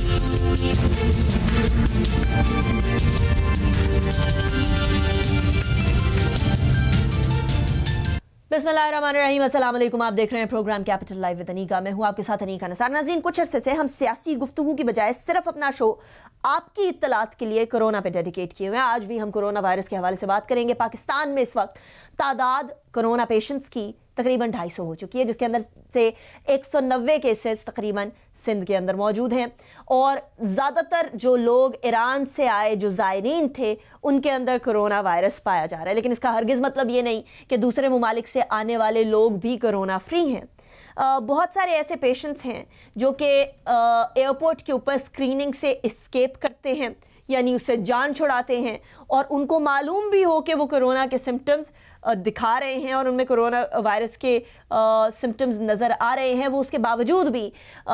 बिस्मिल्लाहिर्रहमानिर्रहीम, अस्सलाम वालेकुम। आप देख रहे हैं programme capital live with Anika. मैं हूं आपके साथ अनीका नसार। नाज़रीन, कुछ अरसे से हम सियासी गुफ्तगू की बजाय सिर्फ अपना शो आपकी इत्तलात के लिए कोरोना पे डेडिकेट किए हुए हैं। आज भी हम कोरोना वायरस के हवाले से बात करेंगे। पाकिस्तान में इस वक्त तादाद कोरोना पेशेंट्स की तकरीबन 250 हो चुकी है, जिसके अंदर से 190 केसेस तकरीबन सिंध के अंदर मौजूद हैं और ज़्यादातर जो लोग ईरान से आए जो ज़ायरीन थे उनके अंदर कोरोना वायरस पाया जा रहा है। लेकिन इसका हरगिज़ मतलब ये नहीं कि दूसरे ममालिक से आने वाले लोग भी कोरोना फ्री हैं। बहुत सारे ऐसे पेशेंट्स हैं जो कि एयरपोर्ट के ऊपर स्क्रीनिंग से एस्केप करते हैं, यानी उससे जान छुड़ाते हैं, और उनको मालूम भी हो कि वो कोरोना के सिम्टम्स दिखा रहे हैं और उनमें कोरोना वायरस के सिम्टम्स नज़र आ रहे हैं, वो उसके बावजूद भी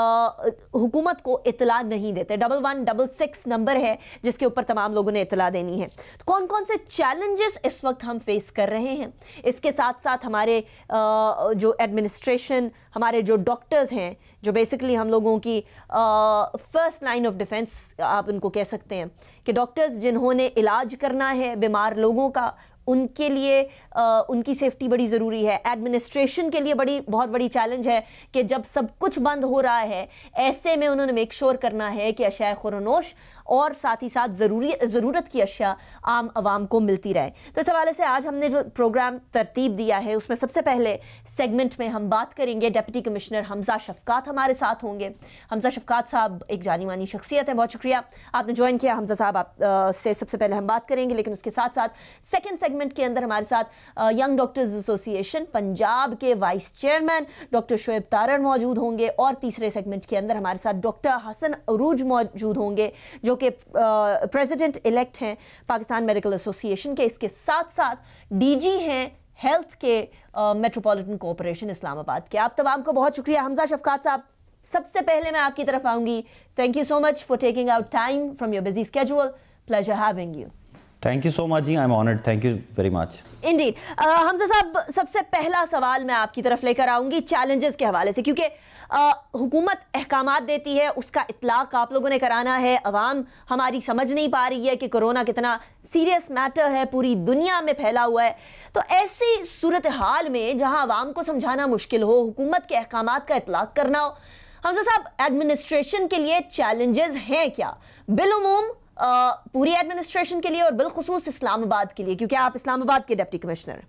हुकूमत को इतला नहीं देते। 1166 नंबर है जिसके ऊपर तमाम लोगों ने इतला देनी है। तो कौन कौन से चैलेंजेस इस वक्त हम फेस कर रहे हैं, इसके साथ साथ हमारे जो एडमिनिस्ट्रेशन, हमारे जो डॉक्टर्स हैं, जो बेसिकली हम लोगों की फर्स्ट लाइन ऑफ डिफेंस आप उनको कह सकते हैं, कि डॉक्टर्स जिन्होंने इलाज करना है बीमार लोगों का, उनके लिए उनकी सेफ्टी बड़ी ज़रूरी है। एडमिनिस्ट्रेशन के लिए बहुत बड़ी चैलेंज है कि जब सब कुछ बंद हो रहा है, ऐसे में उन्होंने मेक श्योर करना है कि अशिया खुरनोश और साथ ही साथ ज़रूरत की अशिया आम आवाम को मिलती रहे। तो इस हवाले से आज हमने जो प्रोग्राम तरतीब दिया है उसमें सबसे पहले सेगमेंट में हम बात करेंगे, डिप्टी कमिश्नर हमजा शफकात हमारे साथ होंगे। हमजा शफकात साहब एक जानी मानी शख्सियत है, बहुत शुक्रिया आपने ज्वाइन किया। हमजा साहब आप से सबसे पहले हम बात करेंगे, लेकिन उसके साथ साथ सेकेंड सेगमेंट के अंदर हमारे साथ यंग डॉक्टर्स एसोसिएशन पंजाब के vice chairman doctor Shoaib Tarar मौजूद होंगे, और तीसरे सेगमेंट के अंदर हमारे साथ डॉक्टर हसन अरूज मौजूद होंगे जो कि प्रेसिडेंट इलेक्ट हैं पाकिस्तान मेडिकल एसोसिएशन के। इसके साथ साथ डीजी हैं हेल्थ के मेट्रोपॉलिटन कॉरपोरेशन इस्लामाबाद के। आप तमाम को बहुत शुक्रिया। हमजा शफकात साहब, सबसे पहले मैं आपकी तरफ आऊंगी। Thank you so much for taking out time from your busy schedule. Pleasure having you. Thank you so much जी, I am honoured, thank you very much. Indeed. Hamza साहब, सबसे पहला सवाल मैं आपकी तरफ लेकर आऊंगी चैलेंजेस के हवाले से, क्योंकि हुकूमत अहकामात देती है, उसका इतलाक आप लोगों ने कराना है। अवाम हमारी समझ नहीं पा रही है कि कोरोना कितना सीरियस मैटर है, पूरी दुनिया में फैला हुआ है। तो ऐसी सूरत हाल में जहां अवाम को समझाना मुश्किल हो, हुकूमत के अहकामात का इतलाक करना हो, हमजा साहब एडमिनिस्ट्रेशन के लिए चैलेंजेस हैं क्या, बिलउमूम पूरी एडमिनिस्ट्रेशन के लिए और बिलखुसूस इस्लामाबाद के लिए, क्योंकि आप इस्लामाबाद के डिप्टी कमिश्नर?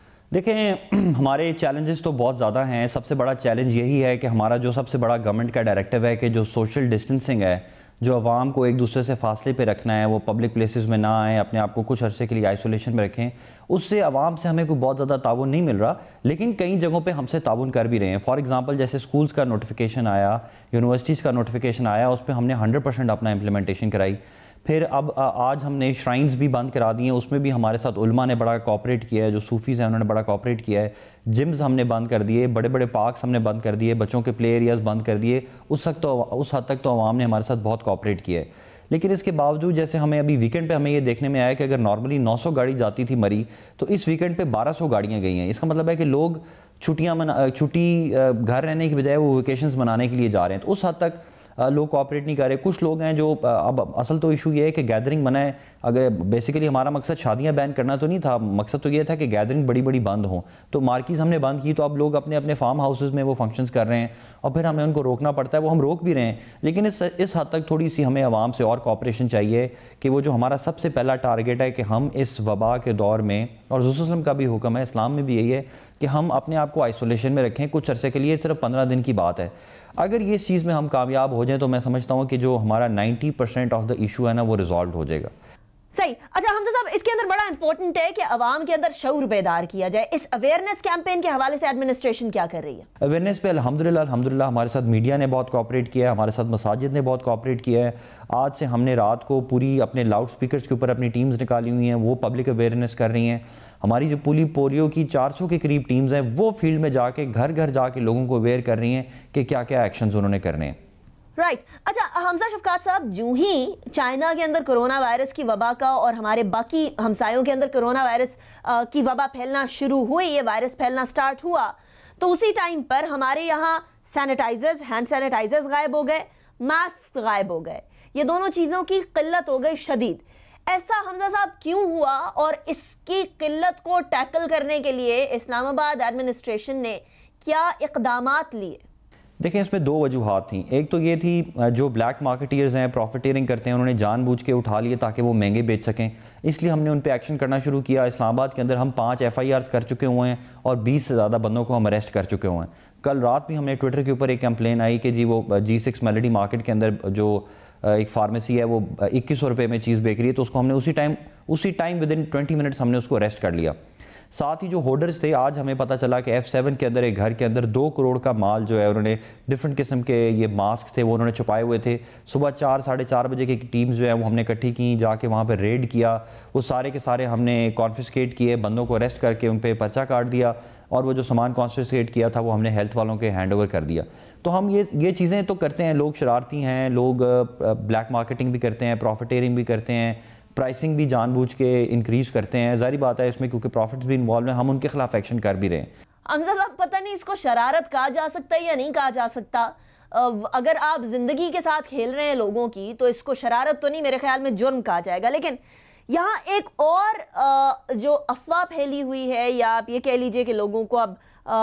देखें, हमारे चैलेंजेस तो बहुत ज़्यादा हैं। सबसे बड़ा चैलेंज यही है कि हमारा जो सबसे बड़ा गवर्नमेंट का डायरेक्टिव है कि जो सोशल डिस्टेंसिंग है, जो आवाम को एक दूसरे से फासले पे रखना है, वो पब्लिक प्लेसेस में ना आएँ, अपने आप को कुछ अरसे के लिए आइसोलेशन में रखें, उससे आवाम से हमें कोई बहुत ज़्यादा ताउन नहीं मिल रहा। लेकिन कई जगहों पे हमसे ताउन कर भी रहे हैं। फॉर एग्जांपल, जैसे स्कूल्स का नोटिफिकेशन आया, यूनिवर्सिटीज़ का नोटिफिकेशन आया, उस पर हमने 100% अपना इम्प्लीमेंटेशन कराई। फिर अब आज हमने श्राइन्स भी बंद करा दी हैं, उसमें भी हमारे साथ उलमा ने बड़ा कोऑपरेट किया है, जो सूफीज़ हैं उन्होंने बड़ा कोऑपरेट किया है। जिम्स हमने बंद कर दिए, बड़े बड़े पार्क्स हमने बंद कर दिए, बच्चों के प्ले एरियाज़ बंद कर दिए। उस हद तक तो आवाम ने हमारे साथ बहुत कोऑपरेट किया है। लेकिन इसके बावजूद जैसे हमें अभी वीकेंड पे हमें ये देखने में आया कि अगर नॉर्मली 900 गाड़ी जाती थी मरी, तो इस वीकेंड पे 1200 गाड़ियाँ गई हैं। इसका मतलब है कि लोग छुट्टी घर रहने की बजाय वो वेकेशंस मनाने के लिए जा रहे हैं। तो उस हद तक लोग कोऑपरेट नहीं कर रहे। कुछ लोग हैं जो अब असल तो इशू ये है कि गैदरिंग मना है। अगर बेसिकली हमारा मकसद शादियां बैन करना तो नहीं था, मकसद तो ये था कि गैदरिंग बड़ी बड़ी बंद हो। तो मार्केट्स हमने बंद की, तो अब लोग अपने अपने फार्म हाउसेस में वो फंक्शंस कर रहे हैं और फिर हमें उनको रोकना पड़ता है। वो हम रोक भी रहे हैं, लेकिन इस हद तक थोड़ी सी हमें आवाम से और कोऑपरेशन चाहिए कि वो जो हमारा सबसे पहला टारगेट है कि हम इस वबा के दौर में, और रसूल सल्लल्लाहु अलैहि वसल्लम का भी हुक्म है, इस्लाम में भी यही है कि हम अपने आप को आइसोलेशन में रखें कुछ अरसे के लिए, सिर्फ 15 दिन की बात है। अगर ये चीज़ में हम कामयाब हो जाएं तो मैं समझता हूँ कि जो हमारा 90% ऑफ द इशू है ना, वो रिजॉल्व हो जाएगा। सही। अच्छा हमजा साहब, इसके अंदर बड़ा इंपॉर्टेंट है कि अवाम के अंदर शऊर बेदार किया जाए। इस अवेयरनेस कैंपेन के हवाले से एडमिनिस्ट्रेशन क्या कर रही है? अवेयरनेस पे अल्हम्दुलिल्लाह हमारे साथ मीडिया ने बहुत कोऑपरेट किया है, हमारे साथ मसाजिद ने बहुत कोऑपरेट किया है। आज से हमने रात को पूरी अपने लाउड स्पीकर्स के ऊपर अपनी टीम्स निकाली हुई हैं, वो पब्लिक अवेयरनेस कर रही हैं। हमारी जो पोलियो की 400 के करीब टीम्स हैं, वो फील्ड में जाके घर घर जाके लोगों को अवेयर कर रही हैं कि क्या क्या एक्शंस उन्होंने करने हैं। राइट। अच्छा हमजा शफकात साहब, जो ही चाइना के अंदर कोरोना वायरस की वबा का और हमारे बाकी हमसायों के अंदर कोरोना वायरस की वबा फैलना शुरू हुई, ये वायरस फैलना स्टार्ट हुआ, तो उसी टाइम पर हमारे यहाँ सैनिटाइजर्स, हैंड सैनिटाइजर्स गायब हो गए, मास्क गायब हो गए, ये दोनों चीज़ों की किल्लत हो गई शदीद। ऐसा हमजा साहब क्यों हुआ और इसकी किल्लत को टैकल करने के लिए इस्लामाबाद एडमिनिस्ट्रेशन ने क्या इक़दामात लिए? देखें, इसमें दो वजूहात थी। एक तो ये थी जो ब्लैक मार्केटियर्स हैं, प्रॉफिटियरिंग करते हैं, उन्होंने जानबूझ के उठा लिए ताकि वो महंगे बेच सकें, इसलिए हमने उन पे एक्शन करना शुरू किया। इस्लामाबाद के अंदर हम 5 FIRs कर चुके हुए हैं और 20 से ज़्यादा बंदों को हम अरेस्ट कर चुके हुए हैं। कल रात भी हमने ट्विटर के ऊपर एक कंप्लेन आई कि जी वो G6 मेलोडी मार्केट के अंदर जो एक फार्मेसी है वो 2100 रुपये में चीज़ बेच रही है, तो उसको हमने उसी टाइम विदिन 20 मिनट्स हमने उसको अरेस्ट कर लिया। साथ ही जो होर्डर्स थे, आज हमें पता चला कि F7 के अंदर एक घर के अंदर 2 करोड़ का माल जो है उन्होंने डिफरेंट किस्म के ये मास्क थे वो उन्होंने छुपाए हुए थे। सुबह 4 साढ़े 4 बजे की टीम्स जो है वो हमने इकट्ठी की, जाके वहाँ पर रेड किया, वो सारे के सारे हमने कॉन्फिस्केट किए, बंदों को अरेस्ट करके उन पर पर्चा काट दिया और वो जो सामान कॉन्फिस्केट किया था वो हमने हेल्थ वालों के हैंड ओवर कर दिया। तो हम ये चीज़ें तो करते हैं, लोग शरारती हैं, लोग ब्लैक मार्केटिंग भी करते हैं, प्रॉफिटेरिंग भी करते हैं, प्राइसिंग भी जानबूझ के इंक्रीज़ करते हैं। ज़ाहिर बात है इसमें क्योंकि प्रॉफिट्स भी इन्वॉल्व हैं, हम उनके खिलाफ एक्शन कर भी रहे हैं। हमजा साहब, पता नहीं इसको शरारत कहा जा सकता है या नहीं कहा जा सकता। अगर आप ज़िंदगी के साथ खेल रहे हैं लोगों की तो इसको शरारत तो नहीं, मेरे ख्याल में जुर्म कहा जाएगा। लेकिन यहाँ एक और जो अफवाह फैली हुई है, या आप ये कह लीजिए कि लोगों को अब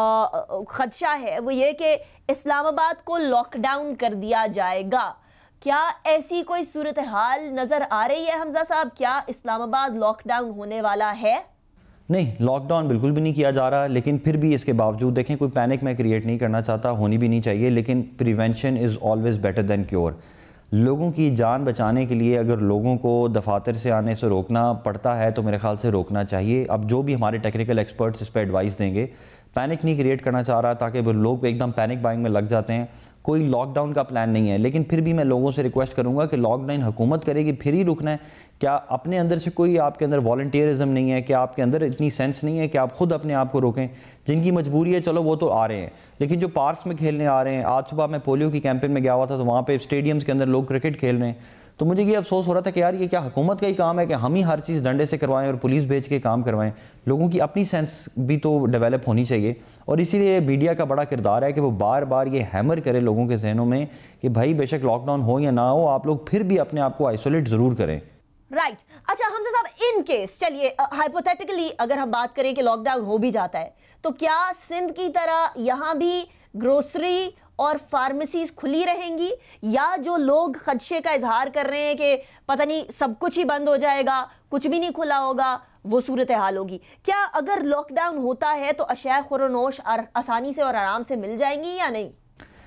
खदशा है, वो ये कि इस्लामाबाद को लॉकडाउन कर दिया जाएगा। क्या ऐसी कोई सूरत हाल नज़र आ रही है हमजा साहब? क्या इस्लामाबाद लॉकडाउन होने वाला है? नहीं, लॉकडाउन बिल्कुल भी नहीं किया जा रहा, लेकिन फिर भी इसके बावजूद देखें, कोई पैनिक मैं क्रिएट नहीं करना चाहता, होनी भी नहीं चाहिए, लेकिन prevention is always better than cure. लोगों की जान बचाने के लिए अगर लोगों को दफातर से आने से रोकना पड़ता है तो मेरे ख्याल से रोकना चाहिए। अब जो भी हमारे टेक्निकल एक्सपर्ट्स इस पर एडवाइस देंगे, पैनिक नहीं क्रिएट करना चाह रहा ताकि लोग एकदम पैनिक बाइंग में लग जाते हैं। कोई लॉकडाउन का प्लान नहीं है, लेकिन फिर भी मैं लोगों से रिक्वेस्ट करूंगा कि लॉकडाउन हुकूमत करेगी फिर ही रुकना है। क्या अपने अंदर से कोई आपके अंदर वॉलंटियरिज्म नहीं है? क्या आपके अंदर इतनी सेंस नहीं है कि आप खुद अपने आप को रोकें? जिनकी मजबूरी है चलो वो तो आ रहे हैं, लेकिन जो पार्क्स में खेलने आ रहे हैं, आज सुबह मैं पोलियो की कैंपेन में गया हुआ था तो वहाँ पे स्टेडियम्स के अंदर लोग क्रिकेट खेल रहे हैं, तो मुझे ये अफसोस हो रहा था कि यार ये क्या हुकूमत का ही काम है कि हम ही हर चीज़ डंडे से करवाएं और पुलिस भेज के काम करवाएं? लोगों की अपनी सेंस भी तो डेवलप होनी चाहिए, और इसीलिए मीडिया का बड़ा किरदार है कि वो बार बार ये हैमर करे लोगों के जहनों में कि भाई बेशक लॉकडाउन हो या ना हो, आप लोग फिर भी अपने आप को आइसोलेट ज़रूर करें। राइट। अच्छा हमजा साहब, इन केस चलिए हाइपोथेटिकली अगर हम बात करें कि लॉकडाउन हो भी जाता है, तो क्या सिंध की तरह यहाँ भी ग्रोसरी और फार्मेसीज खुली रहेंगी, या जो लोग खदशे का इजहार कर रहे हैं कि पता नहीं सब कुछ ही बंद हो जाएगा, कुछ भी नहीं खुला होगा, वो सूरत हाल होगी? क्या अगर लॉकडाउन होता है तो अशिया खुरनोश आसानी से और आराम से मिल जाएंगी या नहीं?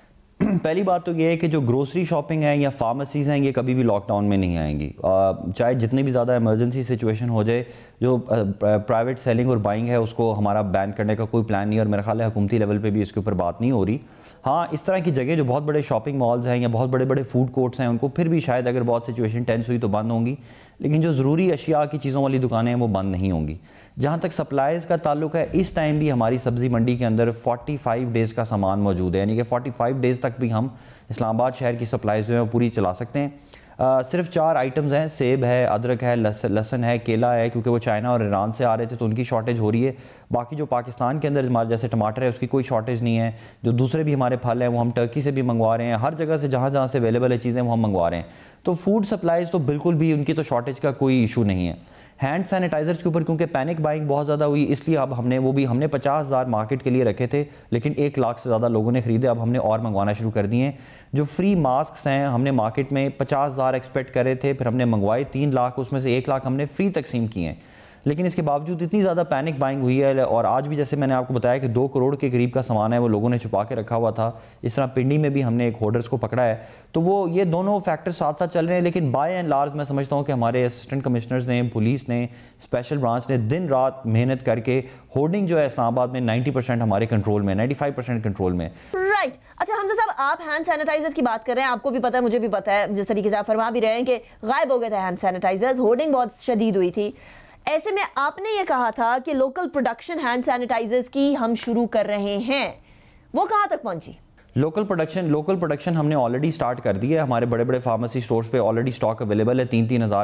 पहली बात तो ये है कि जो ग्रोसरी शॉपिंग है या फार्मेसीज़ हैं ये कभी भी लॉकडाउन में नहीं आएंगी, चाहे जितनी भी ज़्यादा इमरजेंसी सिचुएशन हो जाए। जो प्राइवेट सेलिंग और बाइंग है उसको हमारा बैन करने का कोई प्लान नहीं है, और मेरा ख्याल है हुकूमती लेवल पे भी इसके ऊपर बात नहीं हो रही। हाँ, इस तरह की जगह जो बहुत बड़े शॉपिंग मॉल्स हैं या बहुत बड़े बड़े फूड कोर्ट्स हैं उनको फिर भी शायद अगर बहुत सिचुएशन टेंस हुई तो बंद होंगी, लेकिन जो ज़रूरी अशिया की चीज़ों वाली दुकानें हैं वो बंद नहीं होंगी। जहाँ तक सप्लाईज़ का ताल्लुक है, इस टाइम भी हमारी सब्ज़ी मंडी के अंदर 45 डेज़ का सामान मौजूद है, यानी कि 45 डेज़ तक भी हम इस्लामाबाद शहर की सप्लाईज़ जो है वो पूरी चला सकते हैं। सिर्फ 4 आइटम्स हैं, सेब है, अदरक है, लहसुन है, केला है, क्योंकि वो चाइना और ईरान से आ रहे थे तो उनकी शॉर्टेज हो रही है। बाकी जो पाकिस्तान के अंदर हमारे जैसे टमाटर है उसकी कोई शॉर्टेज नहीं है। जो दूसरे भी हमारे फल हैं वो हम टर्की से भी मंगवा रहे हैं, हर जगह से जहाँ जहाँ से अवेलेबल है चीज़ें वो हम मंगवा रहे हैं। तो फूड सप्लाईज़ तो बिल्कुल भी उनकी तो शॉर्टेज का कोई इशू नहीं है। हैंड सैनिटाइजर्स के ऊपर क्योंकि पैनिक बाइंग बहुत ज़्यादा हुई, इसलिए अब हमने 50,000 मार्केट के लिए रखे थे, लेकिन 1 लाख से ज़्यादा लोगों ने ख़रीदे। अब हमने और मंगवाना शुरू कर दिए हैं। जो फ्री मास्क हैं हमने मार्केट में 50,000 एक्सपेक्ट करे थे, फिर हमने मंगवाए 3 लाख, उसमें से 1 लाख हमने फ्री तकसीम किए हैं। लेकिन इसके बावजूद इतनी ज़्यादा पैनिक बाइंग हुई है, और आज भी जैसे मैंने आपको बताया कि 2 करोड़ के करीब का सामान है वो लोगों ने छुपा के रखा हुआ था। इस तरह पिंडी में भी हमने एक होर्डर्स को पकड़ा है। तो वो ये दोनों फैक्टर्स साथ साथ चल रहे हैं, लेकिन बाय एंड लार्ज मैं समझता हूँ कि हमारे असिस्टेंट कमिश्नर्स ने, पुलिस ने, स्पेशल ब्रांच ने दिन रात मेहनत करके होर्डिंग जो है इस्लामाबाद में 90% हमारे कंट्रोल में, 95% कंट्रोल में। राइट। अच्छा हमजा साहब, आप हैंड सैनिटाइजर्स की बात कर रहे हैं, आपको भी पता है, मुझे भी पता है, जिस तरीके से आप फरमा भी रहे हैं कि गायब हो गए थे हैंड सैनिटाइजर्स, होर्डिंग बहुत शदीद हुई थी। ऐसे में आपने ये कहा था कि लोकल प्रोडक्शन हैंड सैनिटाइजर्स की हम शुरू कर रहे हैं, वो कहाँ तक पहुंची? लोकल प्रोडक्शन हमने ऑलरेडी स्टार्ट कर दी है। हमारे बड़े बड़े फार्मेसी स्टोर्स पे ऑलरेडी स्टॉक अवेलेबल है। 3-3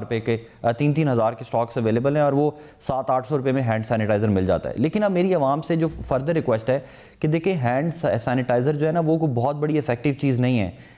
हज़ार के स्टॉक्स अवेलेबल हैं, और वो 700-800 रुपये में हैंड सैनिटाइज़र मिल जाता है। लेकिन अब मेरी आवाम से जो फर्दर रिक्वेस्ट है कि देखिए, हैंड सैनिटाइज़र जो है ना वो कोई बहुत बड़ी इफेक्टिव चीज़ नहीं है।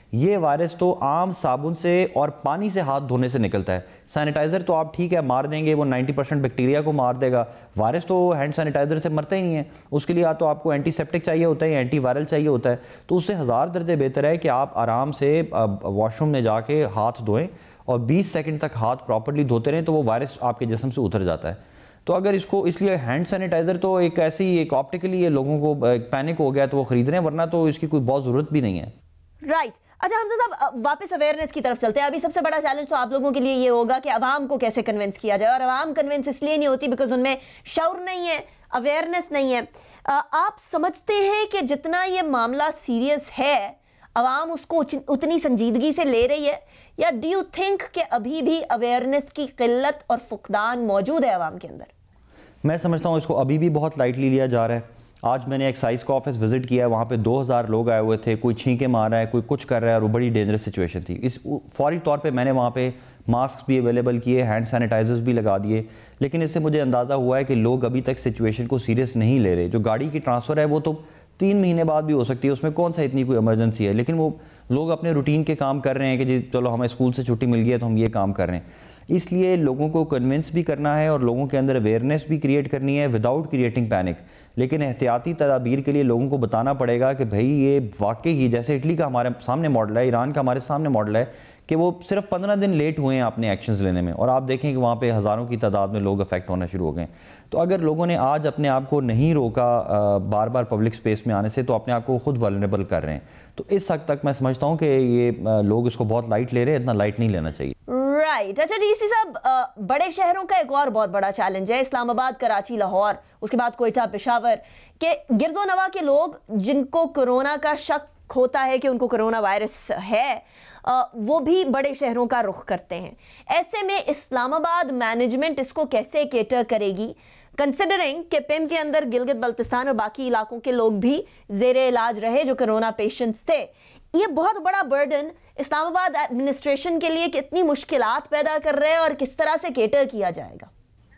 ये वायरस तो आम साबुन से और पानी से हाथ धोने से निकलता है। सैनिटाइज़र तो आप ठीक है मार देंगे, वो 90% बैक्टीरिया को मार देगा, वायरस तो हैंड सैनिटाइज़र से मरता ही नहीं है। उसके लिए या तो आपको एंटीसेप्टिक चाहिए होता है या एंटीवायरल चाहिए होता है। तो उससे 1000 दर्जे बेहतर है कि आप आराम से वॉशरूम में जाके हाथ धोएं और 20 सेकंड तक हाथ प्रॉपर्ली धोते रहें, तो वो वायरस आपके जिस्म से उतर जाता है। तो अगर इसको इसलिए हैंड सैनिटाइज़र तो एक ऐसी एक ऑप्टिकली ये लोगों को पैनिक हो गया तो वो ख़रीद रहे हैं, वरना तो इसकी कोई बहुत ज़रूरत भी नहीं है। राइट अच्छा हमजा साहब, वापस अवेयरनेस की तरफ चलते हैं। अभी सबसे बड़ा चैलेंज तो आप लोगों के लिए ये होगा कि अवाम को कैसे कन्विंस किया जाए, और अवाम कन्विंस इसलिए नहीं होती बिकॉज उनमें शऊर नहीं है, अवेयरनेस नहीं है। आप समझते हैं कि जितना ये मामला सीरियस है अवाम उसको उतनी संजीदगी से ले रही है, या डू यू थिंक कि अभी भी अवेयरनेस की किल्लत और फुकदान मौजूद है अवाम के अंदर? मैं समझता हूँ इसको अभी भी बहुत लाइटली लिया जा रहा है। आज मैंने एक्साइज का ऑफिस विजिट किया है, वहाँ पे 2000 लोग आए हुए थे, कोई छींके मार रहा है, कोई कुछ कर रहा है, और वो बड़ी डेंजरस सिचुएशन थी। इस फौरी तौर पे मैंने वहाँ पे मास्क भी अवेलेबल किए, हैंड सैनिटाइजर्स भी लगा दिए, लेकिन इससे मुझे अंदाज़ा हुआ है कि लोग अभी तक सिचुएशन को सीरियस नहीं ले रहे। जो गाड़ी की ट्रांसफ़र है वो तो 3 महीने बाद भी हो सकती है, उसमें कौन सा इतनी कोई इमरजेंसी है, लेकिन वो लोग अपने रूटीन के काम कर रहे हैं कि जी चलो हमें स्कूल से छुट्टी मिल गई है तो हम ये काम कर रहे हैं। इसलिए लोगों को कन्विंस भी करना है और लोगों के अंदर अवेयरनेस भी क्रिएट करनी है विदाउट क्रिएटिंग पैनिक। लेकिन एहतियाती तदाबीर के लिए लोगों को बताना पड़ेगा कि भाई ये वाकई ही जैसे इटली का हमारे सामने मॉडल है, ईरान का हमारे सामने मॉडल है कि वो सिर्फ 15 दिन लेट हुए हैं अपने एक्शंस लेने में, और आप देखें कि वहाँ पे हज़ारों की तादाद में लोग अफेक्ट होना शुरू हो गए। तो अगर लोगों ने आज अपने आप को नहीं रोका बार बार पब्लिक स्पेस में आने से, तो अपने आप को खुद वल्नरेबल कर रहे हैं। तो इस हद तक मैं समझता हूँ कि ये लोग इसको बहुत लाइट ले रहे हैं, इतना लाइट नहीं लेना चाहिए। राइट अच्छा डीसी साहब, बड़े शहरों का एक और बहुत बड़ा चैलेंज है इस्लामाबाद, कराची, लाहौर, उसके बाद कोयटा, पेशावर के गिरदो नवा के लोग जिनको कोरोना का शक होता है कि उनको कोरोना वायरस है, वो भी बड़े शहरों का रुख करते हैं। ऐसे में इस्लामाबाद मैनेजमेंट इसको कैसे केटर करेगी, कंसिडरिंग कि पिम के अंदर गिलगित बल्तिस्तान और बाकी इलाकों के लोग भी जेरे इलाज रहे जो कोरोना पेशेंट्स थे। ये बहुत बड़ा बर्डन इस्लामाबाद एडमिनिस्ट्रेशन के लिए कितनी मुश्किलात पैदा कर रहे हैं और किस तरह से केटर किया जाएगा?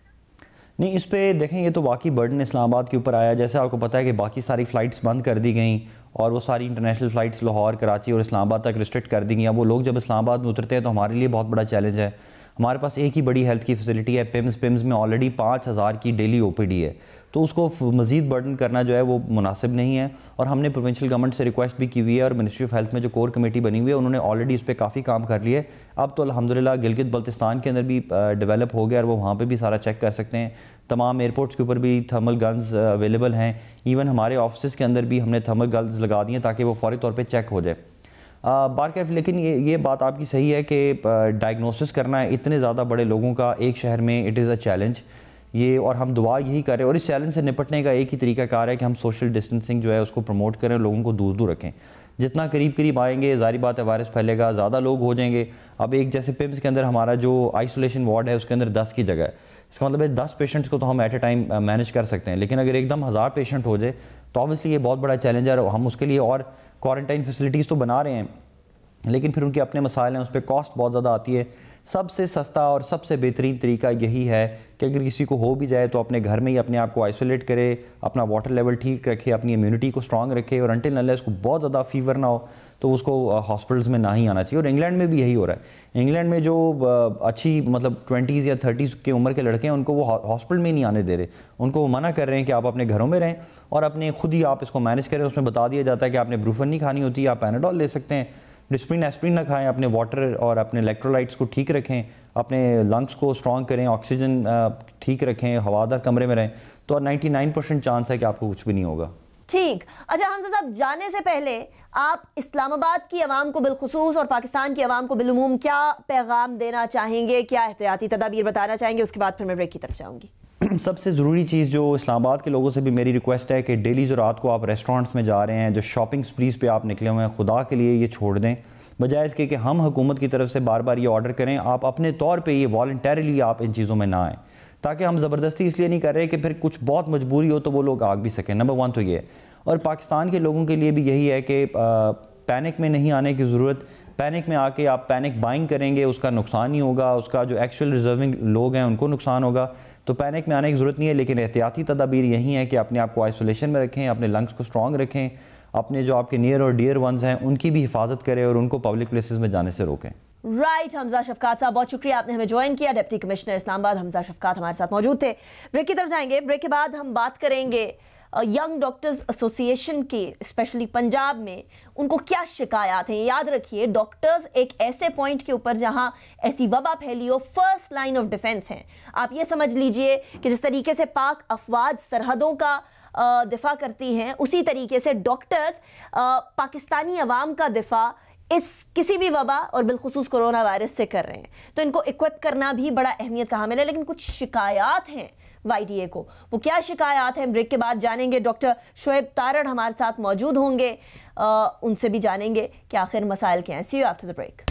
नहीं, इस पे देखें, ये तो वाकई बर्डन इस्लामाबाद के ऊपर आया। जैसे आपको पता है कि बाकी सारी फ़्लाइट्स बंद कर दी गई और वो सारी इंटरनेशनल फ़्लाइट्स लाहौर, कराची और इस्लामाबाद तक रिस्ट्रिक्ट कर दी गई। अब वो लोग जब इस्लामाबाद में उतरते हैं तो हमारे लिए बहुत बड़ा चैलेंज है। हमारे पास एक ही बड़ी हेल्थ की फैसिलिटी है पिम्स में ऑलरेडी 5000 की डेली ओपीडी है, तो उसको मज़ीद बर्डन करना जो है वो मुनासिब नहीं है। और हमने प्रोविंशियल गवर्नमेंट से रिक्वेस्ट भी की हुई है, और मिनिस्ट्री ऑफ हेल्थ में जो कोर कमेटी बनी हुई है उन्होंने ऑलरेडी इस पर काफ़ी काम कर लिया है। अब तो अल्हम्दुलिल्लाह गिलगित बल्तिस्तान के अंदर भी डेवलप हो गया और वो वहाँ पर भी सारा चेक कर सकते हैं। तमाम एयरपोर्ट्स के ऊपर भी थर्मल गन्स अवेलेबल हैं। इवन हमारे ऑफिस के अंदर भी हमने थर्मल गन्स लगा दिए ताकि वो फौरी तौर पे चेक हो जाए। बार कैफ, लेकिन ये बात आपकी सही है कि डायग्नोसिस करना है इतने ज़्यादा बड़े लोगों का एक शहर में, इट इज़ अ चैलेंज ये। और हम दुआ यही करें, और इस चैलेंज से निपटने का एक ही तरीकाकार है कि हम सोशल डिस्टेंसिंग जो है उसको प्रमोट करें, लोगों को दूर दूर रखें। जितना करीब करीब आएंगे ज़ाहिर बात है वायरस फैलेगा, ज़्यादा लोग हो जाएंगे। अब एक जैसे पिम्स के अंदर हमारा जो आइसोलेशन वार्ड है उसके अंदर 10 की जगह है, इसका मतलब है 10 पेशेंट्स को तो हम एट ए टाइम मैनेज कर सकते हैं, लेकिन अगर एकदम 1000 पेशेंट हो जाए तो ऑब्वियसली ये बहुत बड़ा चैलेंज है। और हम उसके लिए और क्वारंटाइन फैसिलिटीज़ तो बना रहे हैं, लेकिन फिर उनके अपने मसाइल हैं, उस पर कॉस्ट बहुत ज़्यादा आती है। सबसे सस्ता और सबसे बेहतरीन तरीका यही है कि अगर किसी को हो भी जाए तो अपने घर में ही अपने आप को आइसोलेट करे, अपना वाटर लेवल ठीक रखे, अपनी इम्यूनिटी को स्ट्रॉन्ग रखे, और अनटिल अनलेस उसको बहुत ज़्यादा फीवर ना हो तो उसको हॉस्पिटल्स में ना ही आना चाहिए। और इंग्लैंड में भी यही हो रहा है। इंग्लैंड में जो अच्छी मतलब 20s या 30s की उम्र के लड़के हैं उनको वो हॉस्पिटल में नहीं आने दे रहे, उनको वो मना कर रहे हैं कि आप अपने घरों में रहें और अपने खुद ही आप इसको मैनेज करें। उसमें बता दिया जाता है कि आपने ब्रूफन नहीं खानी होती, आप पैनाडोल ले सकते हैं, डिस्प्रिन एस्प्रिन ना खाएं, अपने वाटर और अपने इलेक्ट्रोलाइट्स को ठीक रखें, अपने लंग्स को स्ट्रॉन्ग करें, ऑक्सीजन ठीक रखें, हवादार कमरे में रहें, तो 99% चांस है कि आपको कुछ भी नहीं होगा। ठीक। अच्छा हमजा साहब, जाने से पहले आप इस्लामाबाद की आवाम को बिलखुसूस और पाकिस्तान की आवाम को बिलुमूम क्या पैगाम देना चाहेंगे, क्या एहतियाती तदाबीर बताना चाहेंगे? उसके बाद फिर मैं ब्रेक की तरफ जाऊँगी। सबसे ज़रूरी चीज़ जो इस्लामाबाद के लोगों से भी मेरी रिक्वेस्ट है कि डेली जो रात को आप रेस्टोरेंट्स में जा रहे हैं, जो शॉपिंग स्प्रीज पे आप निकले हुए हैं, खुदा के लिए ये छोड़ दें, बजाय इसके कि हम हुकूमत की तरफ से बार बार ये ऑर्डर करें। आप अपने तौर पे ये वॉलंटरीली आप इन चीज़ों में ना आएँ, ताकि हम ज़बरदस्ती इसलिए नहीं कर रहे कि फिर कुछ बहुत मजबूरी हो तो वो लोग आग भी सकें। नंबर 1 तो ये है। और पाकिस्तान के लोगों के लिए भी यही है कि पैनिक में नहीं आने की ज़रूरत। पैनिक में आके आप पैनिक बाइंग करेंगे, उसका नुकसान ही होगा, उसका जो एक्चुअल रिजर्विंग लोग हैं उनको नुकसान होगा। तो पैनिक में आने की ज़रूरत नहीं है, लेकिन एहतियाती तदाबीर यही है कि अपने आप को आइसोलेशन में रखें, अपने लंग्स को स्ट्रॉन्ग रखें, अपने जो आपके नियर और डियर वंस हैं उनकी भी हिफाजत करें और उनको पब्लिक प्लेसेस में जाने से रोकें। राइट हमजा शफकात साहब, बहुत शुक्रिया आपने हमें ज्वाइन किया। डिप्टी कमिश्नर इस्लामाबाद हमजा शफकात हमारे साथ मौजूद थे। ब्रेक की तरफ जाएंगे, ब्रेक के बाद हम बात करेंगे यंग डॉक्टर्स एसोसिएशन की, स्पेशली पंजाब में उनको क्या शिकायत हैं। याद रखिए डॉक्टर्स एक ऐसे पॉइंट के ऊपर जहां ऐसी वबा फैली हो, फर्स्ट लाइन ऑफ डिफेंस हैं। आप ये समझ लीजिए कि जिस तरीके से पाक अफवाज सरहदों का दिफा करती हैं, उसी तरीके से डॉक्टर्स पाकिस्तानी अवाम का दिफा इस किसी भी वबा और बिलखुसूस कोरोना वायरस से कर रहे हैं। तो इनको इक्विप करना भी बड़ा अहमियत का हामिल है। लेकिन कुछ शिकायत हैं YDA को, वो क्या शिकायत हैं ब्रेक के बाद जानेंगे। डॉक्टर शोएब तारड़ हमारे साथ मौजूद होंगे, उनसे भी जानेंगे कि आखिर मसाइल क्या हैं। See you after the break.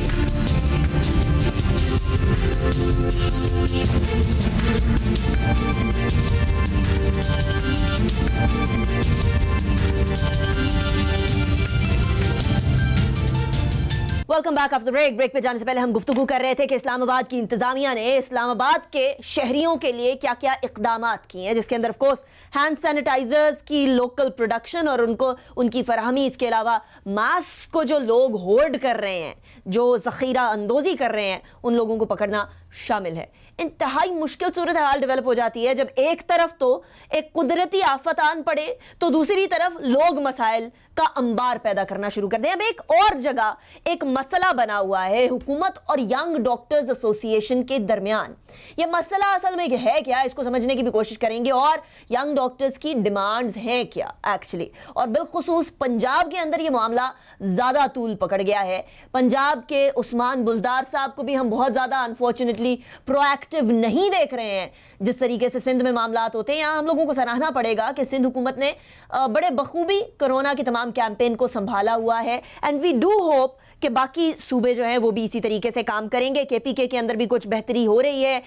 Welcome back after break. Break पे जाने से पहले हम गुफ्तगू कर रहे थे कि इस्लामाबाद की इंतजामिया ने इस्लामाबाद के शहरियों के लिए क्या क्या इकदामात किए हैं, जिसके अंदर ऑफ कोर्स हैंड सैनिटाइजर्स की लोकल प्रोडक्शन और उनकी फराहमी, इसके अलावा मास्क को जो लोग होल्ड कर रहे हैं, जो ज़ख़ीरा अंदोज़ी कर रहे हैं, उन लोगों को पकड़ना शामिल है। इंतहाई मुश्किल सूरत हाल डेवलप हो जाती है जब एक तरफ तो एक कुदरती आफत आन पड़े तो दूसरी तरफ लोग मसाइल का अंबार पैदा करना शुरू कर दें। अब एक और जगह एक मसला बना हुआ है हुकूमत और यंग डॉक्टर्स एसोसिएशन के दरमियान। यह मसला असल में है क्या, इसको समझने की भी कोशिश करेंगे और यंग डॉक्टर्स की डिमांड्स हैं क्या एक्चुअली। और बिलखुसूस पंजाब के अंदर यह मामला ज्यादा तूल पकड़ गया है। पंजाब के उस्मान बुजदार साहब को भी हम बहुत ज्यादा अनफॉर्चुनेटली प्रोएक्टिव नहीं देख रहे हैं जिस तरीके से सिंध में मामलात होते हैं। यहां हम लोगों को सराहना पड़ेगा कि सिंध हुकूमत ने बड़े बखूबी कोरोना की तमाम कैंपेन को संभाला हुआ है एंड वी डू होप कि बाकी सूबे जो हैं वो भी इसी तरीके से काम करेंगे। KPK के अंदर भी कुछ बेहतरी हो रही है।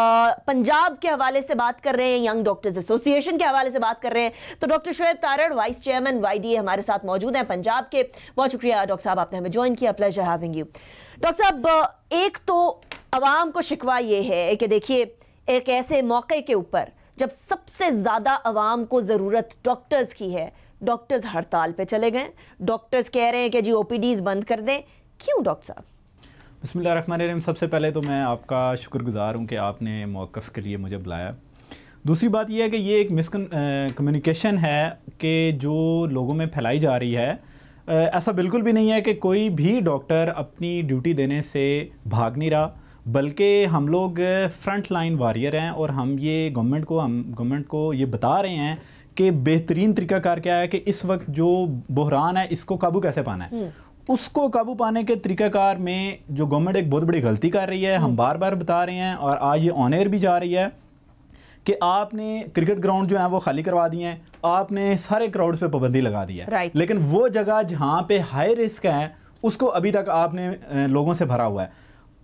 पंजाब के हवाले से बात कर रहे हैं, यंग डॉक्टर्स एसोसिएशन के हवाले से बात कर रहे हैं, तो doctor Shoaib Tarar vice chairman YDA हमारे साथ मौजूद हैं पंजाब के। बहुत शुक्रिया डॉक्टर साहब, आपने हमें ज्वाइन किया। Pleasure having you. डॉक्टर साहब, एक तो अवाम को शिकवा ये है कि देखिए एक ऐसे मौके के ऊपर जब सबसे ज़्यादा अवाम को ज़रूरत डॉक्टर्स की है, डॉक्टर्स हड़ताल पे चले गए। डॉक्टर्स कह रहे हैं कि जी OPDs बंद कर दें। क्यों डॉक्टर साहब? बिस्मिल्लाहिर्रहमानिर्रहीम। सबसे पहले तो मैं आपका शुक्रगुजार हूँ कि आपने मौक़िफ़ के लिए मुझे बुलाया। दूसरी बात यह है कि ये एक मिसकम्युनिकेशन है कि जो लोगों में फैलाई जा रही है। ऐसा बिल्कुल भी नहीं है कि कोई भी डॉक्टर अपनी ड्यूटी देने से भाग नहीं रहा, बल्कि हम लोग फ्रंट लाइन वॉरियर हैं और हम गवर्नमेंट को ये बता रहे हैं कि बेहतरीन तरीक़ाकार क्या है कि इस वक्त जो बहरान है इसको काबू कैसे पाना है। उसको काबू पाने के तरीक़ाकार में जो गवर्नमेंट एक बहुत बड़ी गलती कर रही है, हम बार बार बता रहे हैं और आज ये ऑन एयर भी जा रही है कि आपने क्रिकेट ग्राउंड जो है वो खाली करवा दिए हैं, आपने सारे क्राउड्स पे पाबंदी लगा दी है। लेकिन वो जगह जहाँ पे हाई रिस्क है उसको अभी तक आपने लोगों से भरा हुआ है।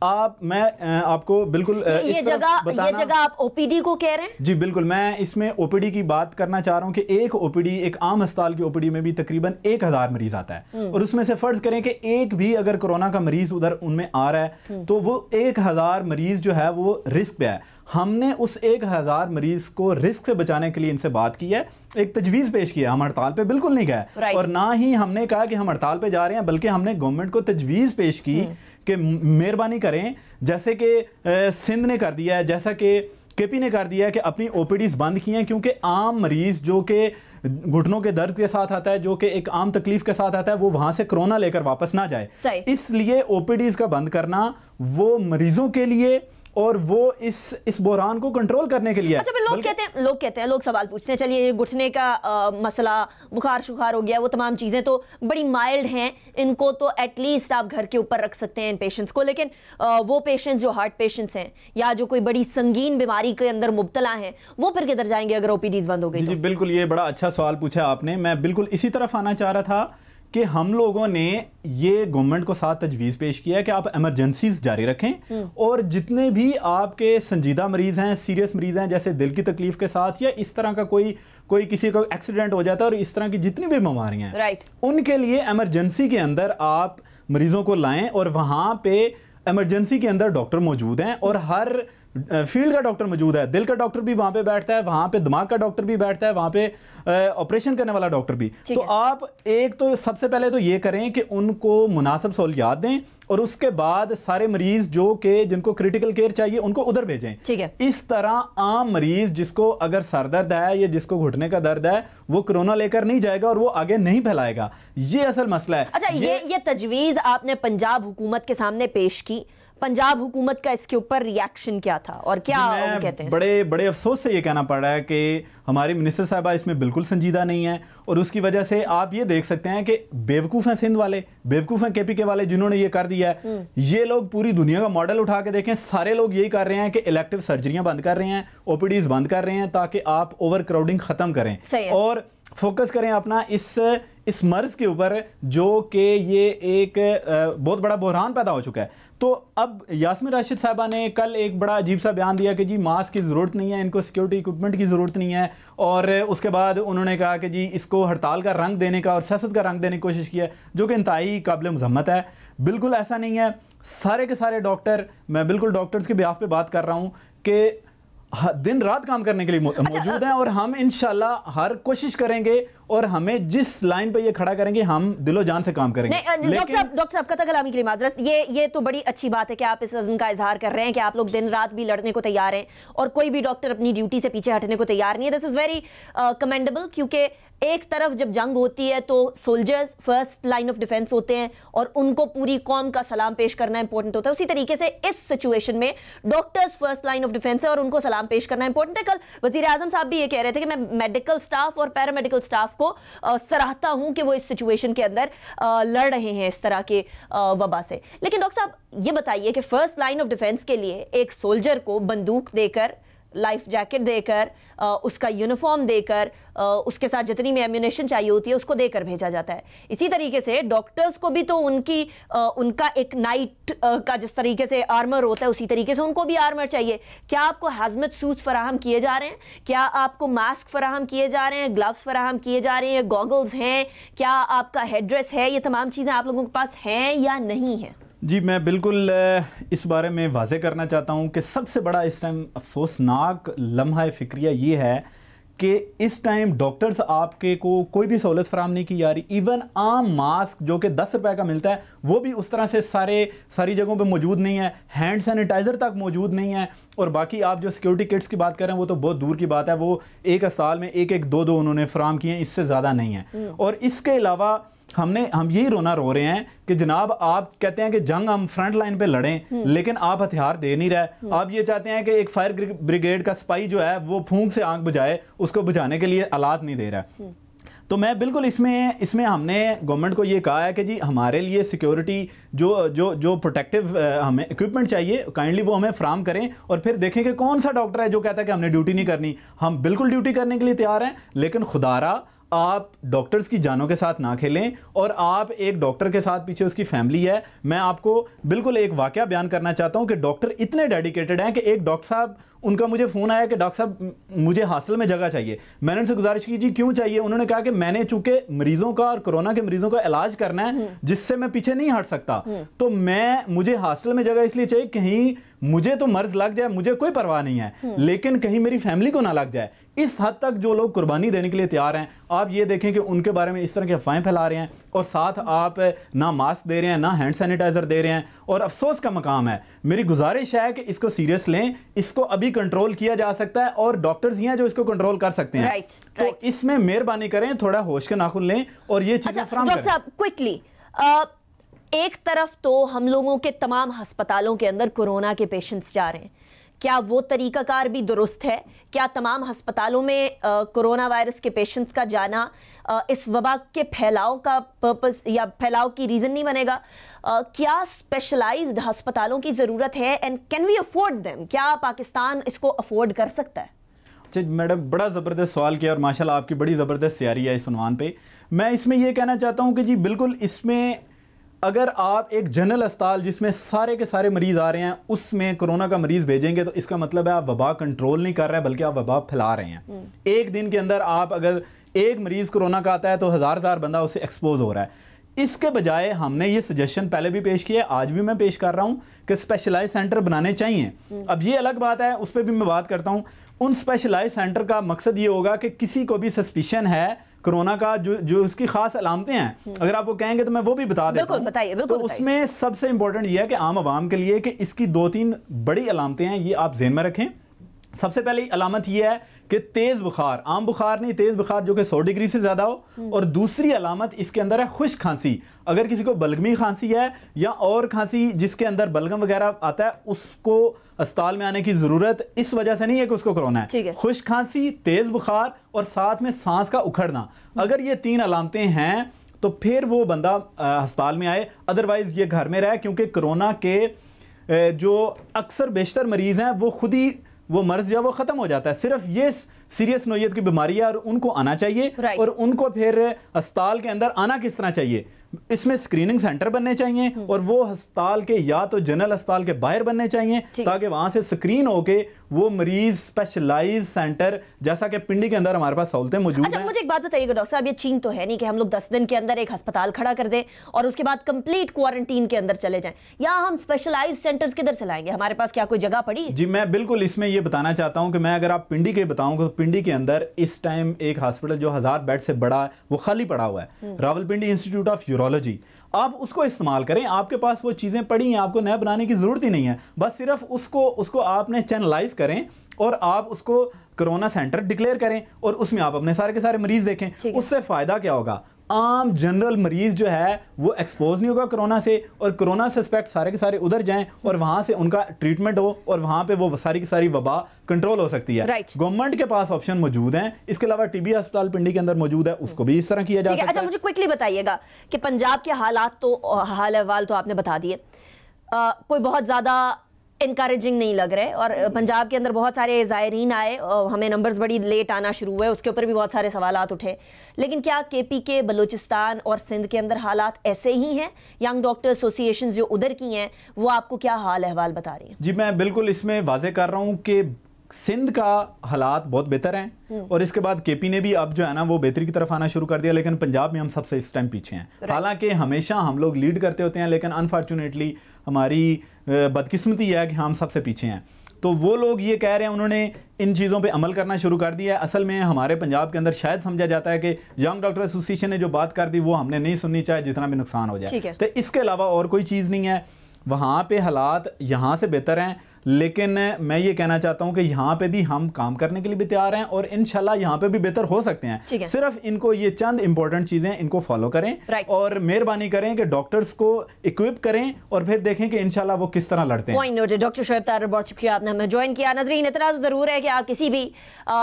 मैं आपको बिल्कुल ये जगह आप OPD को कह रहे हैं? जी बिल्कुल, मैं इसमें OPD की बात करना चाह रहा हूं कि एक OPD, एक आम अस्पताल की OPD में भी तकरीबन 1000 मरीज आता है और उसमें से फर्ज करें कि एक भी अगर कोरोना का मरीज उधर उनमें आ रहा है तो वो 1000 मरीज जो है वो रिस्क पे है। हमने उस 1000 मरीज को रिस्क से बचाने के लिए इनसे बात की है, एक तजवीज़ पेश किया। हम हड़ताल पे बिल्कुल नहीं गए और ना ही हमने कहा कि हम हड़ताल पे जा रहे हैं, बल्कि हमने गवर्नमेंट को तजवीज़ पेश की कि मेहरबानी करें, जैसे कि सिंध ने कर दिया है, जैसा कि KP ने कर दिया है कि अपनी OPDs बंद की हैं, क्योंकि आम मरीज जो कि घुटनों के दर्द के साथ आता है, जो कि एक आम तकलीफ के साथ आता है, वो वहां से कोरोना लेकर वापस ना जाए। इसलिए OPDs का बंद करना वो मरीजों के लिए और वो इस बहरान को कंट्रोल करने के लिए। अच्छा, लोग कहते हैं लोग सवाल पूछते हैं, चलिए घुटने का मसला, बुखार शुखार हो गया, वो तमाम चीज़ें तो बड़ी माइल्ड हैं, इनको तो एटलीस्ट आप घर के ऊपर रख सकते हैं इन पेशेंट्स को। लेकिन वो पेशेंट्स जो हार्ट पेशेंट्स हैं या जो कोई बड़ी संगीन बीमारी के अंदर मुब्तला हैं, वो फिर किधर जाएंगे अगर OPDs बंद हो गई? जी बिल्कुल, ये बड़ा अच्छा सवाल पूछा आपने। मैं बिल्कुल इसी तरफ आना चाह रहा था कि हम लोगों ने ये गवर्नमेंट को साथ तजवीज़ पेश किया है कि आप इमरजेंसीज जारी रखें और जितने भी आपके संजीदा मरीज हैं, सीरियस मरीज हैं, जैसे दिल की तकलीफ के साथ या इस तरह का कोई किसी का एक्सीडेंट हो जाता है और इस तरह की जितनी भी बीमारियां हैं, उनके लिए इमरजेंसी के अंदर आप मरीजों को लाएं और वहां पे इमरजेंसी के अंदर डॉक्टर मौजूद हैं और हर फील्ड का डॉक्टर मौजूद है, दिल का डॉक्टर भी वहाँ पे बैठता है, वहाँ पे दिमाग का डॉक्टर भी बैठता है, वहाँ पे ऑपरेशन करने वाला डॉक्टर भी। तो आप एक तो सबसे पहले तो ये करें कि उनको मुनासिब सहूलियात दें और उसके बाद सारे मरीज जो कि जिनको क्रिटिकल केयर चाहिए उनको उधर भेजें। ठीक है। इस तरह आम मरीज जिसको अगर सर दर्द है या जिसको घुटने का दर्द है वो कोरोना लेकर नहीं जाएगा और वो आगे नहीं फैलाएगा। ये असल मसला है। अच्छा, ये तजवीज आपने पंजाब हुकूमत के सामने पेश की, पंजाब हुकूमत का इसके ऊपर रिएक्शन क्या था और क्या वो कहते हैं? बड़े बड़े अफसोस से ये कहना पड़ रहा है कि हमारी मिनिस्टर साहबा इसमें बिल्कुल संजीदा नहीं है और उसकी वजह से आप ये देख सकते हैं कि बेवकूफ़ हैं सिंध वाले, बेवकूफ़ हैं केपीके वाले जिन्होंने ये कर दिया है। ये लोग पूरी दुनिया का मॉडल उठा के देखें, सारे लोग यही कर रहे हैं कि इलेक्टिव सर्जरियां बंद कर रहे हैं, ओपीडीज बंद कर रहे हैं ताकि आप ओवर क्राउडिंग ख़त्म करें और फोकस करें अपना इस मर्ज के ऊपर जो कि ये एक बहुत बड़ा बहरान पैदा हो चुका है। तो अब यास्मीन राशिद साहबा ने कल एक बड़ा अजीब सा बयान दिया कि जी मास्क की ज़रूरत नहीं है, इनको सिक्योरिटी इक्विपमेंट की ज़रूरत नहीं है और उसके बाद उन्होंने कहा कि जी इसको हड़ताल का रंग देने का और सियासत का रंग देने की कोशिश की है, जो कि इंतहाई काबिल मज़म्मत है। बिल्कुल ऐसा नहीं है। सारे के सारे डॉक्टर, मैं बिल्कुल डॉक्टर्स के बिहाफ पे बात कर रहा हूँ कि दिन रात काम करने के लिए मौजूद हैं और हम इंशाल्लाह हर कोशिश करेंगे और हमें जिस लाइन पे ये खड़ा करेंगे हम दिलो जान से काम करेंगे। डॉक्टर साहब कथा कलामी के लिए माजरत, ये तो बड़ी अच्छी बात है कि आप इस अज़्म का इजहार कर रहे हैं कि आप लोग दिन रात भी लड़ने को तैयार हैं और कोई भी डॉक्टर अपनी ड्यूटी से पीछे हटने को तैयार नहीं है। दिस इज़ वेरी कमेंडेबल, क्योंकि एक तरफ जब जंग होती है तो soldiers first line of defence होते हैं और उनको पूरी कौम का सलाम पेश करना इंपॉर्टेंट होता है। उसी तरीके से इस सिचुएशन में doctors first line of defence है और उनको सलाम पेश करना इंपॉर्टेंट है। कल वजीर आजम साहब भी ये कह रहे थे कि मैं मेडिकल स्टाफ और पैरामेडिकल स्टाफ को सराहता हूं कि वो इस सिचुएशन के अंदर लड़ रहे हैं इस तरह के वबा से। लेकिन डॉक्टर साहब ये बताइए कि फर्स्ट लाइन ऑफ डिफेंस के लिए एक सोल्जर को बंदूक देकर, लाइफ जैकेट देकर, उसका यूनिफॉर्म देकर, उसके साथ जितनी भी एम्यूनेशन चाहिए होती है उसको देकर भेजा जाता है। इसी तरीके से डॉक्टर्स को भी तो उनका एक नाइट का जिस तरीके से आर्मर होता है उसी तरीके से उनको भी आर्मर चाहिए। क्या आपको हैजमत सूट्स फराहम किए जा रहे हैं? क्या आपको मास्क फराहम किए जा रहे हैं? ग्लव्स फराहम किए जा रहे हैं? गॉगल्स हैं? क्या आपका हेडड्रेस है? ये तमाम चीज़ें आप लोगों के पास हैं या नहीं है? जी मैं बिल्कुल इस बारे में वाज़े करना चाहता हूँ कि सबसे बड़ा इस टाइम अफसोसनाक लम्हा फ़िक्रिया ये है कि इस टाइम डॉक्टर्स आपके को कोई भी सहूलत फराहम नहीं की जा रही। इवन आम मास्क जो कि 10 रुपए का मिलता है वो भी उस तरह से सारी जगहों पे मौजूद नहीं है, हैंड सैनिटाइज़र तक मौजूद नहीं है और बाकी आप जो सिक्योरिटी किट्स की बात कर रहे हैं वो तो बहुत दूर की बात है, वो एक साल में एक दो उन्होंने फराहम किए हैं, इससे ज़्यादा नहीं है। और इसके अलावा हम यही रोना रो रहे हैं कि जनाब आप कहते हैं कि जंग हम फ्रंट लाइन पे लड़ें लेकिन आप हथियार दे नहीं रहे। आप ये चाहते हैं कि एक फायर ब्रिगेड का सिपाही जो है वो फूंक से आंख बुझाए, उसको बुझाने के लिए आलात नहीं दे रहा है। तो मैं बिल्कुल इसमें हमने गवर्नमेंट को ये कहा है कि जी हमारे लिए सिक्योरिटी जो प्रोटेक्टिव हमें इक्विपमेंट चाहिए काइंडली वो हमें फ्राहम करें और फिर देखें कि कौन सा डॉक्टर है जो कहता है कि हमने ड्यूटी नहीं करनी। हम बिल्कुल ड्यूटी करने के लिए तैयार हैं, लेकिन खुदारा आप डॉक्टर्स की जानों के साथ ना खेलें और आप एक डॉक्टर के साथ पीछे उसकी फैमिली है। मैं आपको बिल्कुल एक वाकया बयान करना चाहता हूं कि डॉक्टर इतने डेडिकेटेड हैं कि एक डॉक्टर साहब, उनका मुझे फ़ोन आया कि डॉक्टर साहब मुझे हॉस्टल में जगह चाहिए। मैंने उनसे गुजारिश की जी क्यों चाहिए? उन्होंने कहा कि मैंने चूंकि मरीजों का और कोरोना के मरीजों का इलाज करना है जिससे मैं पीछे नहीं हट सकता, तो मुझे हॉस्टल में जगह इसलिए चाहिए कहीं मुझे तो मर्ज लग जाए, मुझे कोई परवाह नहीं है, लेकिन कहीं मेरी फैमिली को ना लग जाए। इस हद तक जो लोग कुर्बानी देने के लिए तैयार हैं, आप ये देखें कि उनके बारे में इस तरह की अफवाहें फैला रहे हैं और साथ आप ना मास्क दे रहे हैं ना हैंड सैनिटाइजर दे रहे हैं और अफसोस का मकाम है। मेरी गुजारिश है कि इसको सीरियस लें, इसको अभी कंट्रोल किया जा सकता है और डॉक्टर्स ही हैं जो इसको कंट्रोल कर सकते हैं। तो इसमें मेहरबानी करें, थोड़ा होश के नाखुन लें और ये चीजें फराहम करें। डॉक्टर साहब क्विकली, एक तरफ तो हम लोगों के तमाम अस्पतालों के अंदर कोरोना के पेशेंट्स जा रहे हैं, क्या वो तरीकाकार भी दुरुस्त है? क्या तमाम अस्पतालों में कोरोना वायरस के पेशेंट्स का जाना इस वबा के फैलाव का पर्पस या फैलाव की रीज़न नहीं बनेगा? क्या स्पेशलाइज्ड अस्पतालों की ज़रूरत है and can we afford them? क्या पाकिस्तान इसको अफोर्ड कर सकता है? अच्छा मैडम, बड़ा ज़बरदस्त सवाल किया और माशाल्लाह आपकी बड़ी ज़बरदस्त तैयारी है इस उन्वान पे। मैं इसमें यह कहना चाहता हूँ कि जी बिल्कुल इसमें अगर आप एक जनरल अस्पताल जिसमें सारे के सारे मरीज आ रहे हैं उसमें कोरोना का मरीज भेजेंगे तो इसका मतलब है आप वबा कंट्रोल नहीं कर रहे हैं बल्कि आप वबा फैला रहे हैं। एक दिन के अंदर आप अगर एक मरीज कोरोना का आता है तो हजार बंदा उससे एक्सपोज हो रहा है। इसके बजाय हमने ये सजेशन पहले भी पेश किया है, आज भी मैं पेश कर रहा हूँ कि स्पेशलाइज सेंटर बनाने चाहिए। अब ये अलग बात है, उस पर भी मैं बात करता हूँ। उन स्पेशलाइज सेंटर का मकसद ये होगा कि किसी को भी सस्पिशन है कोरोना का, जो उसकी खास अलामतें हैं, अगर आप वो कहेंगे तो मैं वो भी बता देता हूं। बताइए, तो उसमें सबसे इंपॉर्टेंट ये है कि आम आवाम के लिए कि इसकी 2-3 बड़ी अलामतें हैं, ये आप ज़हन में रखें। सबसे पहले अलामत यह है कि तेज़ बुखार, आम बुखार नहीं, तेज़ बुखार जो कि 100 डिग्री से ज़्यादा हो। और दूसरी अलामत इसके अंदर है खुश्क खांसी। अगर किसी को बलगमी खांसी है या और खांसी जिसके अंदर बलगम वगैरह आता है, उसको अस्पताल में आने की ज़रूरत इस वजह से नहीं है कि उसको कोरोना है। खुश्क खांसी, तेज़ बुखार और साथ में सांस का उखड़ना, अगर ये 3 अलामतें हैं तो फिर वो बंदा अस्पताल में आए, अदरवाइज़ ये घर में रहे। क्योंकि कोरोना के जो अक्सर बेशतर मरीज़ हैं वो खुद ही वो मर्ज जो वो ख़त्म हो जाता है। सिर्फ ये सीरियस नोयत की बीमारी है और उनको आना चाहिए। और उनको फिर अस्पताल के अंदर आना किस तरह चाहिए, इसमें स्क्रीनिंग सेंटर बनने चाहिए और वो अस्पताल के या तो जनरल अस्पताल के बाहर बनने चाहिए ताकि वहां से स्क्रीन होके वो मरीज स्पेशलाइज सेंटर, जैसा कि पिंडी के अंदर हमारे पास सहूलतें मौजूद हैं। मुझे एक बात बताइएगा डॉक्टर साहब, ये चीन तो है नहीं कि हम लोग 10 दिन के अंदर एक अस्पताल खड़ा कर दें और उसके बाद कंप्लीट क्वारंटीन के अंदर चले जाएं, या हम स्पेशलाइज सेंटर्स किधर से लाएंगे? हमारे पास क्या कोई जगह पड़ी? जी मैं बिल्कुल इसमें ये बताना चाहता हूं कि मैं अगर आप पिंडी के बताऊंगा तो पिंडी के अंदर इस टाइम एक हॉस्पिटल जो 1000 बेड से बड़ा है वो खाली पड़ा हुआ है, रावलपिंडी इंस्टीट्यूट ऑफ यूरोलॉजी। आप उसको इस्तेमाल करें, आपके पास वो चीज़ें पड़ी हैं, आपको नया बनाने की ज़रूरत ही नहीं है। बस सिर्फ उसको आपने चैनलाइज करें और आप उसको कोरोना सेंटर डिक्लेयर करें और उसमें आप अपने सारे के सारे मरीज देखें। उससे फ़ायदा क्या होगा, आम जनरल मरीज जो है वो एक्सपोज नहीं होगा कोरोना से, और कोरोना सस्पेक्ट सारे के सारे उधर जाएं और वहां से उनका ट्रीटमेंट हो और वहां पे वो सारी की सारी वबा कंट्रोल हो सकती है। गवर्नमेंत के पास ऑप्शन मौजूद हैं। इसके अलावा टीबी अस्पताल पिंडी के अंदर मौजूद है, उसको भी इस तरह किया जा सकता है। अच्छा, मुझे क्विकली बताइएगा कि पंजाब के हालात तो हाल अहवाल तो आपने बता दिए, कोई बहुत ज्यादा इनकरेजिंग नहीं लग रहे, और पंजाब के अंदर बहुत सारे ज़ायरीन आए, हमें नंबर्स बड़ी लेट आना शुरू हुए, उसके ऊपर भी बहुत सारे सवालात उठे। लेकिन क्या केपी के, बलूचिस्तान और सिंध के अंदर हालात ऐसे ही हैं? यंग डॉक्टर एसोसिएशन जो उधर की हैं वो आपको क्या हाल अहवाल बता रही हैं? जी मैं बिल्कुल इसमें वाजे कर रहा हूँ कि सिंध का हालात बहुत बेहतर हैं और इसके बाद केपी ने भी अब जो है ना वो बेहतरी की तरफ आना शुरू कर दिया, लेकिन पंजाब में हम सबसे इस टाइम पीछे हैं। हालांकि हमेशा हम लोग लीड करते होते हैं, लेकिन अनफॉर्चुनेटली हमारी बदकिस्मती है कि हम सबसे पीछे हैं। तो वो लोग ये कह रहे हैं, उन्होंने इन चीज़ों पे अमल करना शुरू कर दिया है। असल में हमारे पंजाब के अंदर शायद समझा जाता है कि यंग डॉक्टर एसोसिएशन ने जो बात कर दी वो हमने नहीं सुननी, चाहे जितना भी नुकसान हो जाए। तो इसके अलावा और कोई चीज़ नहीं है। वहाँ पे हालात यहाँ से बेहतर हैं, लेकिन मैं ये कहना चाहता हूं कि यहाँ पे भी हम काम करने के लिए भी तैयार हैं और इंशाल्लाह यहाँ पे भी बेहतर हो सकते हैं। सिर्फ इनको ये चंद इंपॉर्टेंट चीजें इनको फॉलो करें और मेहरबानी करें कि डॉक्टर्स को इक्विप करें और फिर देखें कि इंशाल्लाह वो किस तरह लड़ते हैं। Point noted. Doctor Shoaib Tarar, बहुत शुक्रिया आपने हमें ज्वाइन किया। नाज़रीन, इतना तो जरूर है कि आप किसी भी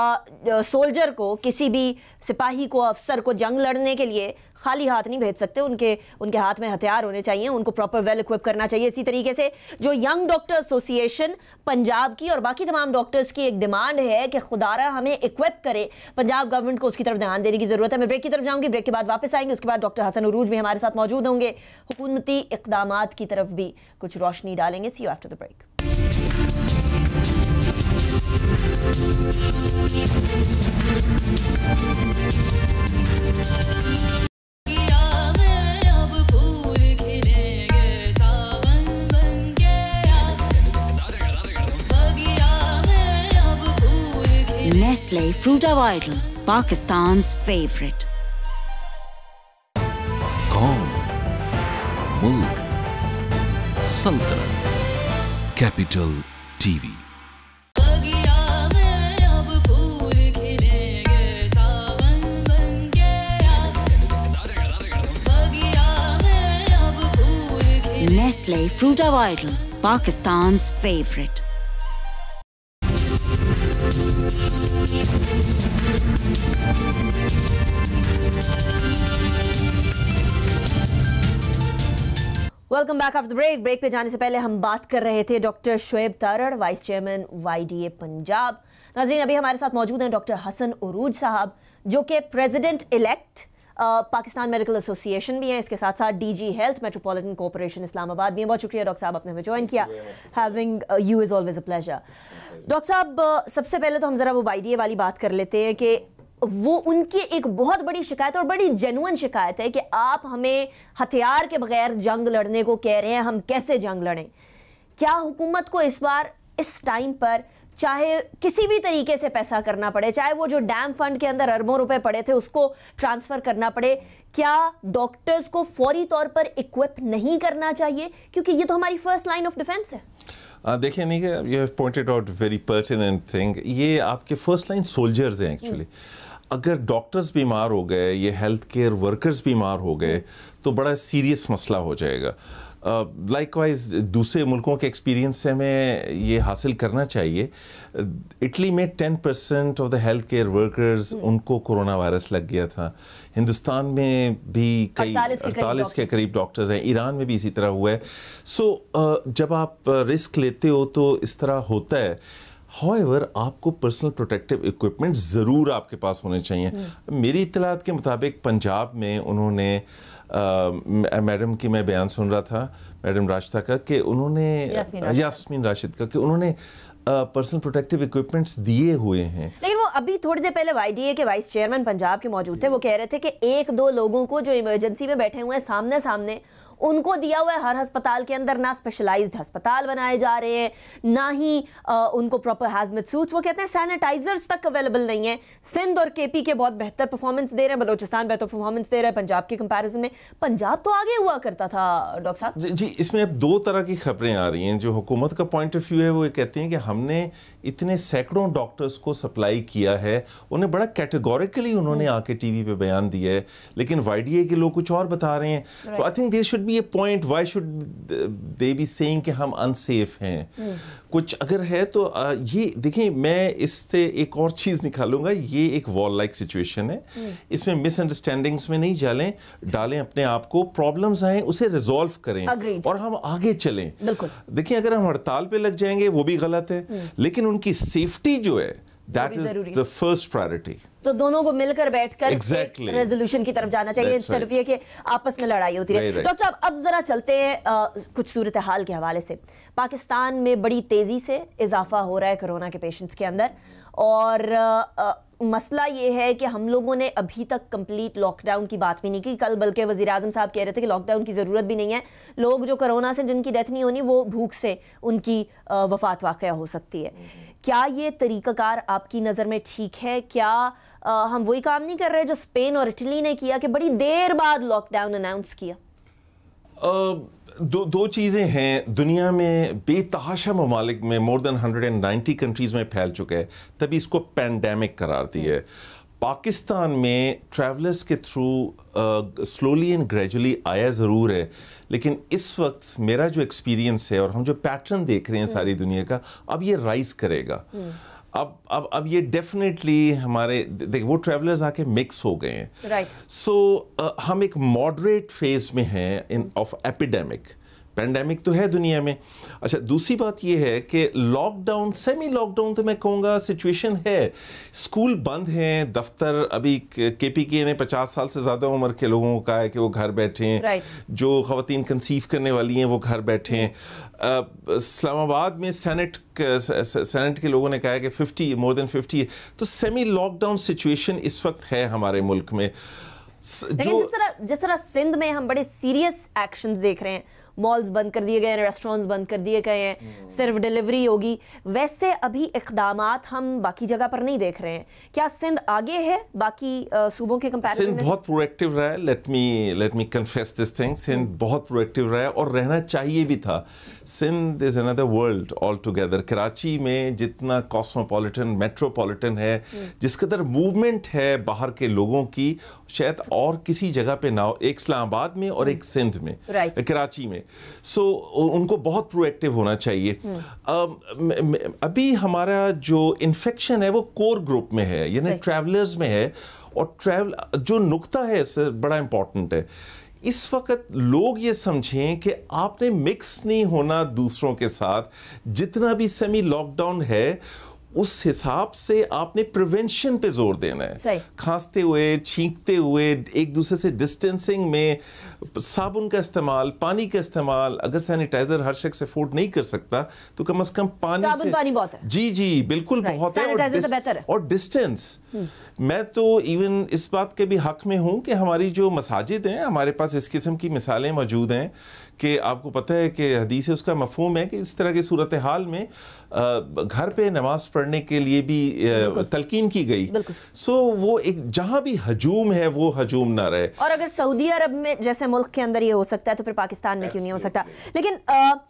सोल्जर को, किसी भी सिपाही को, अफसर को जंग लड़ने के लिए खाली हाथ नहीं भेज सकते। उनके हाथ में हथियार होने चाहिए, उनको प्रॉपर वेल इक्विप करना चाहिए। इसी तरीके से जो यंग डॉक्टर एसोसिएशन पंजाब की और बाकी तमाम डॉक्टर्स की एक डिमांड है कि खुदारा हमें इक्विप करे, पंजाब गवर्नमेंट को उसकी तरफ ध्यान देने की जरूरत है। मैं ब्रेक की तरफ जाऊंगी, ब्रेक के बाद वापस आएंगे, उसके बाद डॉक्टर हसन अरूज भी हमारे साथ मौजूद होंगे, हुकूमती इक़दामात की तरफ भी कुछ रोशनी डालेंगे। See you after the break. Nestle Fruta Vitals, Pakistan's favorite. कौन, मुल्क, सल्तनत, capital TV. Nestle Fruta Vitals, Pakistan's favorite. Welcome back after break. Break पे जाने से पहले हम बात कर रहे थे doctor Shoaib Tarar, vice chairman YDA Punjab. नाज़रीन, अभी हमारे साथ मौजूद हैं डॉक्टर हसन अरूज साहब, जो कि president elect Pakistan medical association भी हैं, इसके साथ साथ DG health metropolitan corporation Islamabad भी हैं। बहुत शुक्रिया डॉक्टर साहब, आपने हमें ज्वाइन किया। Having you is always a pleasure. Doctor साहब, सबसे पहले तो हम ज़रा वो YDA वाली बात कर लेते हैं कि वो उनकी एक बहुत बड़ी शिकायत और बड़ी जेन्युइन शिकायत है कि आप हमें हथियार के बगैर जंग लड़ने को कह रहे हैं, हम कैसे जंग लड़ें? क्या हुकूमत को इस बार इस टाइम पर चाहे किसी भी तरीके से पैसा करना पड़े, चाहे वो जो डैम फंड के अंदर अरबों रुपए पड़े थे उसको ट्रांसफ़र करना पड़े, क्या डॉक्टर्स को फौरी तौर पर इक्विप नहीं करना चाहिए? क्योंकि ये तो हमारी फर्स्ट लाइन ऑफ डिफेंस है। देखिए Aneeka, you have pointed out very pertinent thing. ये आपके फर्स्ट लाइन सोल्जर्स हैं एक्चुअली। अगर डॉक्टर्स बीमार हो गए, ये हेल्थ केयर वर्कर्स बीमार हो गए तो बड़ा सीरियस मसला हो जाएगा। लाइकवाइज दूसरे मुल्कों के एक्सपीरियंस से हमें ये हासिल करना चाहिए। इटली में 10% of the health care workers उनको कोरोना वायरस लग गया था। हिंदुस्तान में भी कई 48 के करीब डॉक्टर्स हैं। ईरान में भी इसी तरह हुआ है। सो जब आप रिस्क लेते हो तो इस तरह होता है। However, आपको पर्सनल प्रोटेक्टिव इक्विपमेंट ज़रूर आपके पास होने चाहिए। मेरी इत्तलात के मुताबिक पंजाब में उन्होंने मैडम की मैं बयान सुन रहा था, मैडम राशिदा का, कि उन्होंने यास्मीन राशिद का, कि उन्होंने पर्सनल प्रोटेक्टिव इक्विपमेंट्स दिए हुए हैं। लेकिन वो अभी थोड़ी देर पहले YDA के वाइस चेयरमैन पंजाब के मौजूद थे, वो कह रहे थे कि 1-2 लोगों को जो इमरजेंसी में बैठे हुए हैं सामने सामने, उनको दिया हुआ है हर अस्पताल के अंदर। ना स्पेशलाइज्ड अस्पताल बनाए जा रहे हैं, ना ही उनको प्रॉपर हैजमेट सूट्स, वो कहते हैं सैनिटाइजर्स तक अवेलेबल नहीं है। सिंध और KP के बहुत बेहतर परफॉर्मेंस दे रहे हैं, बलोचिस्तान बेहतर परफॉर्मेंस दे रहा है पंजाब के कंपैरिजन में। पंजाब तो आगे हुआ करता था डॉक्टर साहब। जी, इसमें अब 2 तरह की खबरें आ रही हैं। जो हुकूमत का पॉइंट ऑफ व्यू है वो ये कहते हैं कि हमने इतने सैकड़ों डॉक्टर्स को सप्लाई किया है, उन्हें बड़ा कैटेगोरिकली उन्होंने आके टीवी पे बयान दिया है, लेकिन YDA के लोग कुछ और बता रहे हैं। तो I think there should be a point, why should they be saying कि हम अनसेफ हैं। कुछ अगर है तो ये देखिए, मैं इससे एक और चीज़ निकालूंगा। ये एक वॉर लाइक सिचुएशन है, इसमें मिसअंडरस्टैंडिंग्स में नहीं डालें अपने आप को। प्रॉब्लम्स आए उसे रिजॉल्व करें और हम आगे चलें। देखिए, अगर हम हड़ताल पे लग जाएंगे वो भी गलत है, लेकिन उनकी सेफ्टी जो है that is the first priority. तो दोनों को मिलकर बैठकर एक रेजोल्यूशन की तरफ जाना चाहिए, इंस्टेड ऑफ ये कि आपस में लड़ाई होती रहे। डॉक्टर साहब, अब जरा चलते हैं कुछ सूरत हाल के हवाले से। पाकिस्तान में बड़ी तेजी से इजाफा हो रहा है कोरोना के पेशेंट्स के अंदर, और मसला ये है कि हम लोगों ने अभी तक कंप्लीट लॉकडाउन की बात भी नहीं की। कल बल्कि वज़ीर आज़म साहब कह रहे थे कि लॉकडाउन की ज़रूरत भी नहीं है, लोग जो कोरोना से जिनकी डेथ नहीं होनी वो भूख से उनकी वफ़ात वाक़या हो सकती है। क्या ये तरीक़ाकार आपकी नज़र में ठीक है? क्या हम वही काम नहीं कर रहे जो स्पेन और इटली ने किया कि बड़ी देर बाद लॉकडाउन अनाउंस किया? दो चीज़ें हैं। दुनिया में बेतहाशा ममालिक में मोर देन 190 कंट्रीज़ में फैल चुका है, तभी इसको पैंडेमिक करार दिया है। पाकिस्तान में ट्रैवलर्स के थ्रू स्लोली एंड ग्रेजुअली आया ज़रूर है, लेकिन इस वक्त मेरा जो एक्सपीरियंस है और हम जो पैटर्न देख रहे हैं सारी दुनिया का, अब ये राइज करेगा। अब ये डेफिनेटली हमारे वो ट्रैवलर्स आके मिक्स हो गए हैं। राइट। सो हम एक मॉडरेट फेज में हैं इन ऑफ एपिडेमिक। पैंडेमिक तो है दुनिया में। अच्छा, दूसरी बात ये है कि लॉकडाउन, सेमी लॉकडाउन तो मैं कहूँगा सिचुएशन है। स्कूल बंद हैं, दफ्तर अभी KPK ने 50 साल से ज़्यादा उम्र के लोगों को कहा है कि वो घर बैठें। जो ख़वातीन कंसीव करने वाली हैं वो घर बैठें। इस्लामाबाद में सेनेट के लोगों ने कहा है कि मोर देन 50। तो सेमी लॉकडाउन सिचुएशन इस वक्त है हमारे मुल्क में। लेकिन जिस तरह सिंध में हम बड़े सीरियस एक्शंस देख रहे हैं, मॉल्स बंद कर दिए गए हैं, रेस्टोरेंट्स बंद कर दिए गए हैं, सिर्फ डिलीवरी होगी, वैसे अभी इक़दामात हम बाकी जगह पर नहीं देख रहे हैं। क्या सिंध आगे है बाकी सूबों के कंपैरिजन में? सिंध बहुत प्रोएक्टिव रहा है। Let me confess this thing. Sindh बहुत प्रोएक्टिव रहा है और रहना चाहिए भी था। Sindh is another world all together. Karachi में जितना कॉस्मोपॉलिटन, मेट्रोपॉलिटन है, जिस कदर मूवमेंट है बाहर के लोगों की, शायद और किसी जगह पे ना हो। एक इस्लामाबाद में और एक सिंध में, कराची में। सो उनको बहुत प्रोएक्टिव होना चाहिए। अभी हमारा जो इन्फेक्शन है वो कोर ग्रुप में है, यानी ट्रैवलर्स में है। और जो नुक्ता है बड़ा इंपॉर्टेंट है। इस वक्त लोग ये समझें कि आपने मिक्स नहीं होना दूसरों के साथ। जितना भी सेमी लॉकडाउन है उस हिसाब से आपने प्रिवेंशन पे जोर देना है। खांसते हुए, छींकते हुए, एक दूसरे से डिस्टेंसिंग में साबुन का इस्तेमाल, पानी का इस्तेमाल, अगर सैनिटाइजर हर शख्स अफोर्ड नहीं कर सकता तो कम से कम पानी बहुत है। जी जी बिल्कुल बहुत है। सैनिटाइजर से बेहतर है। और डिस्टेंस, मैं तो इवन इस बात के भी हक में हूं कि हमारी जो मसाजिद हैं, हमारे पास इस किस्म की मिसालें मौजूद हैं कि आपको पता है कि हदीस है उसका मफहूम है कि इस तरह की सूरत हाल में घर पे नमाज पढ़ने के लिए भी तलकीन की गई। सो वो एक जहां भी हजूम है वो हजूम ना रहे। और अगर सऊदी अरब में जैसे मुल्क के अंदर ये हो सकता है तो फिर पाकिस्तान में क्यों नहीं हो सकता? लेकिन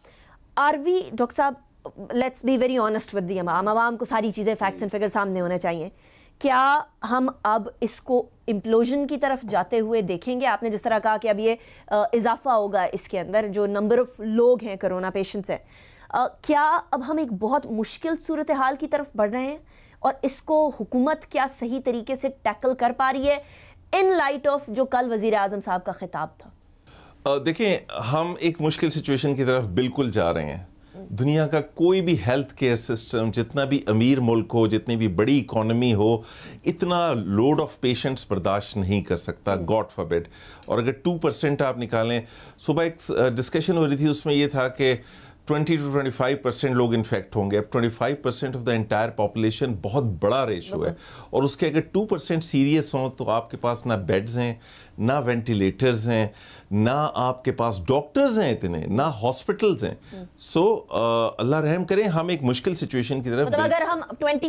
आर वी डॉक्टर साहब, let's be very honest with the आवाम को सारी चीज़ें फैक्ट्स एंड फिगर सामने होने चाहिए। क्या हम अब इसको इम्प्लोजन की तरफ जाते हुए देखेंगे? आपने जिस तरह कहा कि अब ये इजाफा होगा इसके अंदर जो नंबर ऑफ लोग हैं कोरोना पेशेंट्स हैं, क्या अब हम एक बहुत मुश्किल सूरत हाल की तरफ बढ़ रहे हैं और इसको हुकूमत क्या सही तरीके से टैकल कर पा रही है इन लाइट ऑफ जो कल वज़ीर आज़म साहब का खिताब था? देखें, हम एक मुश्किल सिचुएशन की तरफ बिल्कुल जा रहे हैं। दुनिया का कोई भी हेल्थ केयर सिस्टम, जितना भी अमीर मुल्क हो, जितनी भी बड़ी इकोनॉमी हो, इतना लोड ऑफ पेशेंट्स बर्दाश्त नहीं कर सकता, गॉड फॉरबिड। और अगर 2% आप निकालें, सुबह एक डिस्कशन हो रही थी, उसमें यह था कि 20 to 25% लोग इन्फेक्ट होंगे। अब 25% ऑफ द एंटायर पॉपुलेशन बहुत बड़ा रेशो है, और उसके अगर 2% सीरियस हों तो आपके पास ना बेड्स हैं, ना वेंटिलेटर्स हैं, ना आपके पास डॉक्टर्स हैं इतने, ना हॉस्पिटल्स हैं। सो अल्लाह रहम करें, हम एक मुश्किल सिचुएशन की तरफ। मतलब अगर हम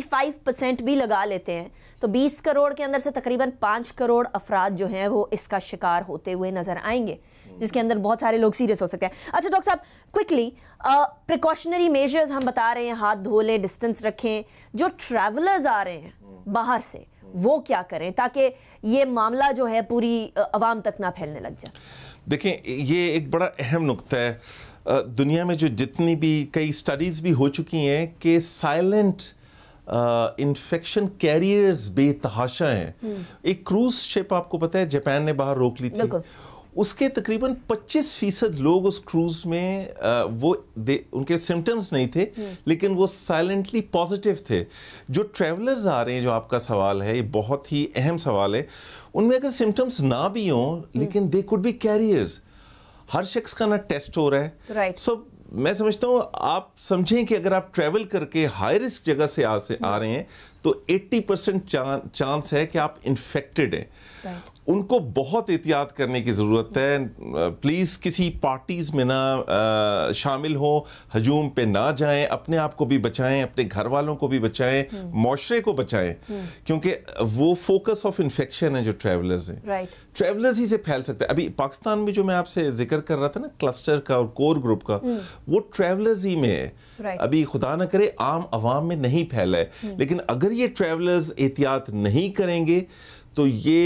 25% भी लगा लेते हैं तो 20 करोड़ के अंदर से तकरीबन 5 करोड़ अफराद जो हैं वो इसका शिकार होते हुए नजर आएंगे, जिसके अंदर बहुत सारे लोग सीरियस हो सकते हैं। अच्छा डॉक्टर साहब, क्विकली प्रिकॉशनरी मेजर्स हम बता रहे हैं, हाथ धो लें, डिस्टेंस रखें। जो ट्रैवलर्स आ रहे हैं बाहर से वो क्या करें ताकि ये मामला जो है पूरी आवाम तक ना फैलने लग जाए? देखें, ये एक बड़ा अहम नुक्ता है। दुनिया में जो जितनी भी कई स्टडीज़ भी हो चुकी हैं कि साइलेंट इन्फेक्शन कैरियर्स बेतहाशा हैं। एक क्रूज शिप आपको पता है जापान ने बाहर रोक ली थी, उसके तकरीबन 25% लोग उस क्रूज में उनके सिम्टम्स नहीं थे, लेकिन वो साइलेंटली पॉजिटिव थे। जो ट्रैवलर्स आ रहे हैं, जो आपका सवाल है, ये बहुत ही अहम सवाल है। उनमें अगर सिम्टम्स ना भी हों, लेकिन दे कुड बी कैरियर्स। हर शख्स का ना टेस्ट हो रहा है। राइट। सो मैं समझता हूँ, आप समझें कि अगर आप ट्रैवल करके हाई रिस्क जगह से आ रहे हैं तो 80% चांस है कि आप इन्फेक्टेड हैं। उनको बहुत एहतियात करने की ज़रूरत है। प्लीज़ किसी पार्टीज़ में ना शामिल हो, हजूम पे ना जाएं, अपने आप को भी बचाएं, अपने घर वालों को भी बचाएं, माशरे को बचाएं, क्योंकि वो फोकस ऑफ इन्फेक्शन है जो ट्रैवलर्स हैं। ट्रैवलर्स ही से फैल सकते हैं। अभी पाकिस्तान में जो मैं आपसे जिक्र कर रहा था ना, क्लस्टर का और कोर ग्रुप का, वो ट्रैवलर्स ही में है। अभी खुदा ना करे आम आवाम में नहीं फैला है, लेकिन अगर ये ट्रैवलर्स एहतियात नहीं करेंगे तो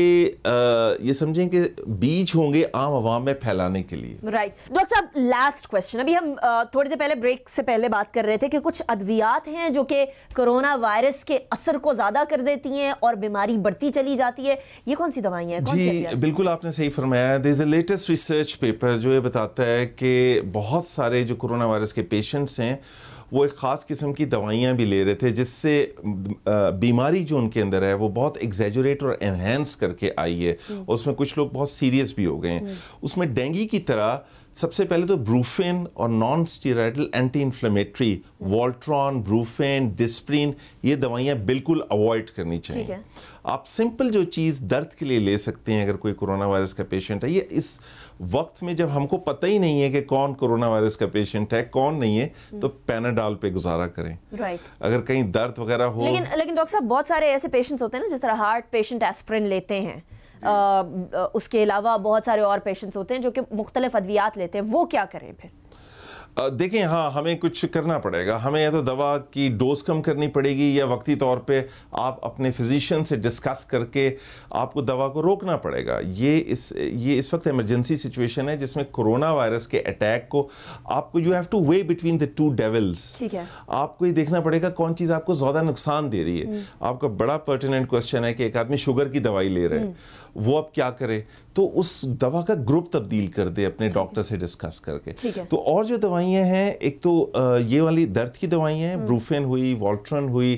ये समझें कि बीज होंगे आम आवाम में फैलाने के लिए। राइट। डॉक्टर साहब, लास्ट क्वेश्चन। अभी हम थोड़ी देर पहले ब्रेक से पहले बात कर रहे थे कि कुछ अद्वियात हैं जो कि कोरोना वायरस के असर को ज्यादा कर देती हैं और बीमारी बढ़ती चली जाती है। ये कौन सी दवाइयाँ हैं? जी बिल्कुल, आपने सही फरमाया। There is a latest research paper जो ये बताता है कि बहुत सारे जो कोरोना वायरस के पेशेंट्स हैं वो एक ख़ास किस्म की दवाइयाँ भी ले रहे थे, जिससे बीमारी जो उनके अंदर है वो बहुत एग्जैजुरेट और एनहेंस करके आई है। उसमें कुछ लोग बहुत सीरियस भी हो गए हैं। उसमें डेंगू की तरह सबसे पहले तो ब्रूफेन और non steroidal anti inflammatory, Voltaren, Brufen, Disprin, ये दवाइयाँ बिल्कुल अवॉइड करनी चाहिए। आप सिंपल जो चीज़ दर्द के लिए ले सकते हैं अगर कोई कोरोना वायरस का पेशेंट है, ये इस वक्त में जब हमको पता ही नहीं है कि कौन कोरोना वायरस का पेशेंट है कौन नहीं है, तो पैनाडॉल पे गुजारा करें। अगर कहीं दर्द वगैरह हो। लेकिन डॉक्टर साहब, बहुत सारे ऐसे पेशेंट्स होते हैं ना, जिस तरह हार्ट पेशेंट एस्प्रिन लेते हैं, उसके अलावा बहुत सारे और पेशेंट्स होते हैं जो कि मुख्तलिफ अद्वियात लेते हैं, वो क्या करें फिर? देखें, हाँ, हमें कुछ करना पड़ेगा। हमें या तो दवा की डोज कम करनी पड़ेगी या वक्ती तौर पे आप अपने फिजिशियन से डिस्कस करके आपको दवा को रोकना पड़ेगा। ये इस वक्त इमरजेंसी सिचुएशन है जिसमें कोरोना वायरस के अटैक को आपको you have to weigh between the two devils. ठीक है। आपको ये देखना पड़ेगा कौन चीज़ आपको ज़्यादा नुकसान दे रही है। आपका बड़ा पर्टिनेंट क्वेश्चन है कि एक आदमी शुगर की दवाई ले रहे हैं, वो अब क्या करे, तो उस दवा का ग्रुप तब्दील कर दे अपने डॉक्टर से डिस्कस करके। तो और जो दवाइयाँ हैं, एक तो ये वाली दर्द की दवाइयाँ हैं, ब्रूफेन हुई, वॉल्ट्रॉन हुई,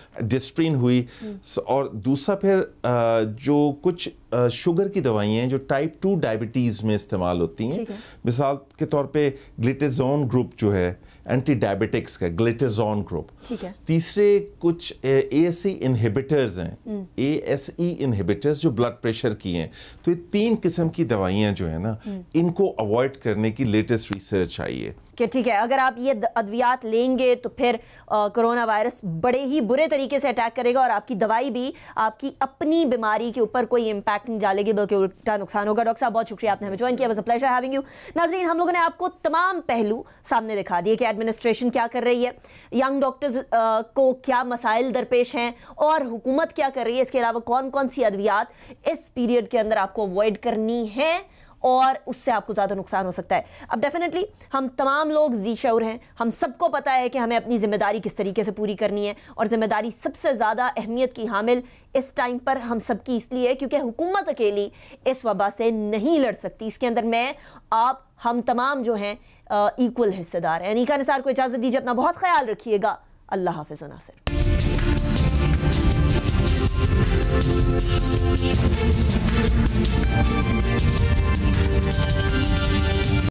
डिस्प्रिन हुई। और दूसरा फिर जो कुछ शुगर की दवाइयाँ हैं जो टाइप 2 डायबिटीज़ में इस्तेमाल होती हैं, मिसाल के तौर पे ग्लिटेजोन ग्रुप जो है एंटी डायबिटिक्स का ग्लिटेजोन ग्रुप। तीसरे कुछ ASE इनहिबिटर्स हैं, ASE इनहिबिटर्स जो ब्लड प्रेशर की हैं। तो ये 3 किस्म की दवाइयाँ जो है ना, इनको अवॉइड करने की लेटेस्ट रिसर्च आई है कि ठीक है, अगर आप ये अद्वियात लेंगे तो फिर कोरोना वायरस बड़े ही बुरे तरीके से अटैक करेगा और आपकी दवाई भी आपकी अपनी बीमारी के ऊपर कोई इंपैक्ट नहीं डालेगी बल्कि उल्टा नुकसान होगा। डॉक्टर साहब बहुत शुक्रिया, आपने हमें ज्वाइन किया, was a pleasure having you. नाज़रीन, हम लोगों ने आपको तमाम पहलू सामने दिखा दिए कि एडमिनिस्ट्रेशन क्या कर रही है, यंग डॉक्टर्स को क्या मसाइल दरपेश हैं और हुकूमत क्या कर रही है। इसके अलावा कौन कौन सी अद्वियात इस पीरियड के अंदर आपको अवॉइड करनी है और उससे आपको ज़्यादा नुकसान हो सकता है। अब डेफिनेटली हम तमाम लोग जी शऊर हैं, हम सबको पता है कि हमें अपनी जिम्मेदारी किस तरीके से पूरी करनी है और जिम्मेदारी सबसे ज़्यादा अहमियत की हामिल इस टाइम पर हम सबकी इसलिए है क्योंकि हुकूमत अकेली इस वबा से नहीं लड़ सकती। इसके अंदर मैं, आप, हम तमाम जो हैं इक्वल हिस्सेदार हैं। अनीका निसार को इजाज़त दीजिए, अपना बहुत ख्याल रखिएगा। अल्लाह हाफ़िज़ व नासिर।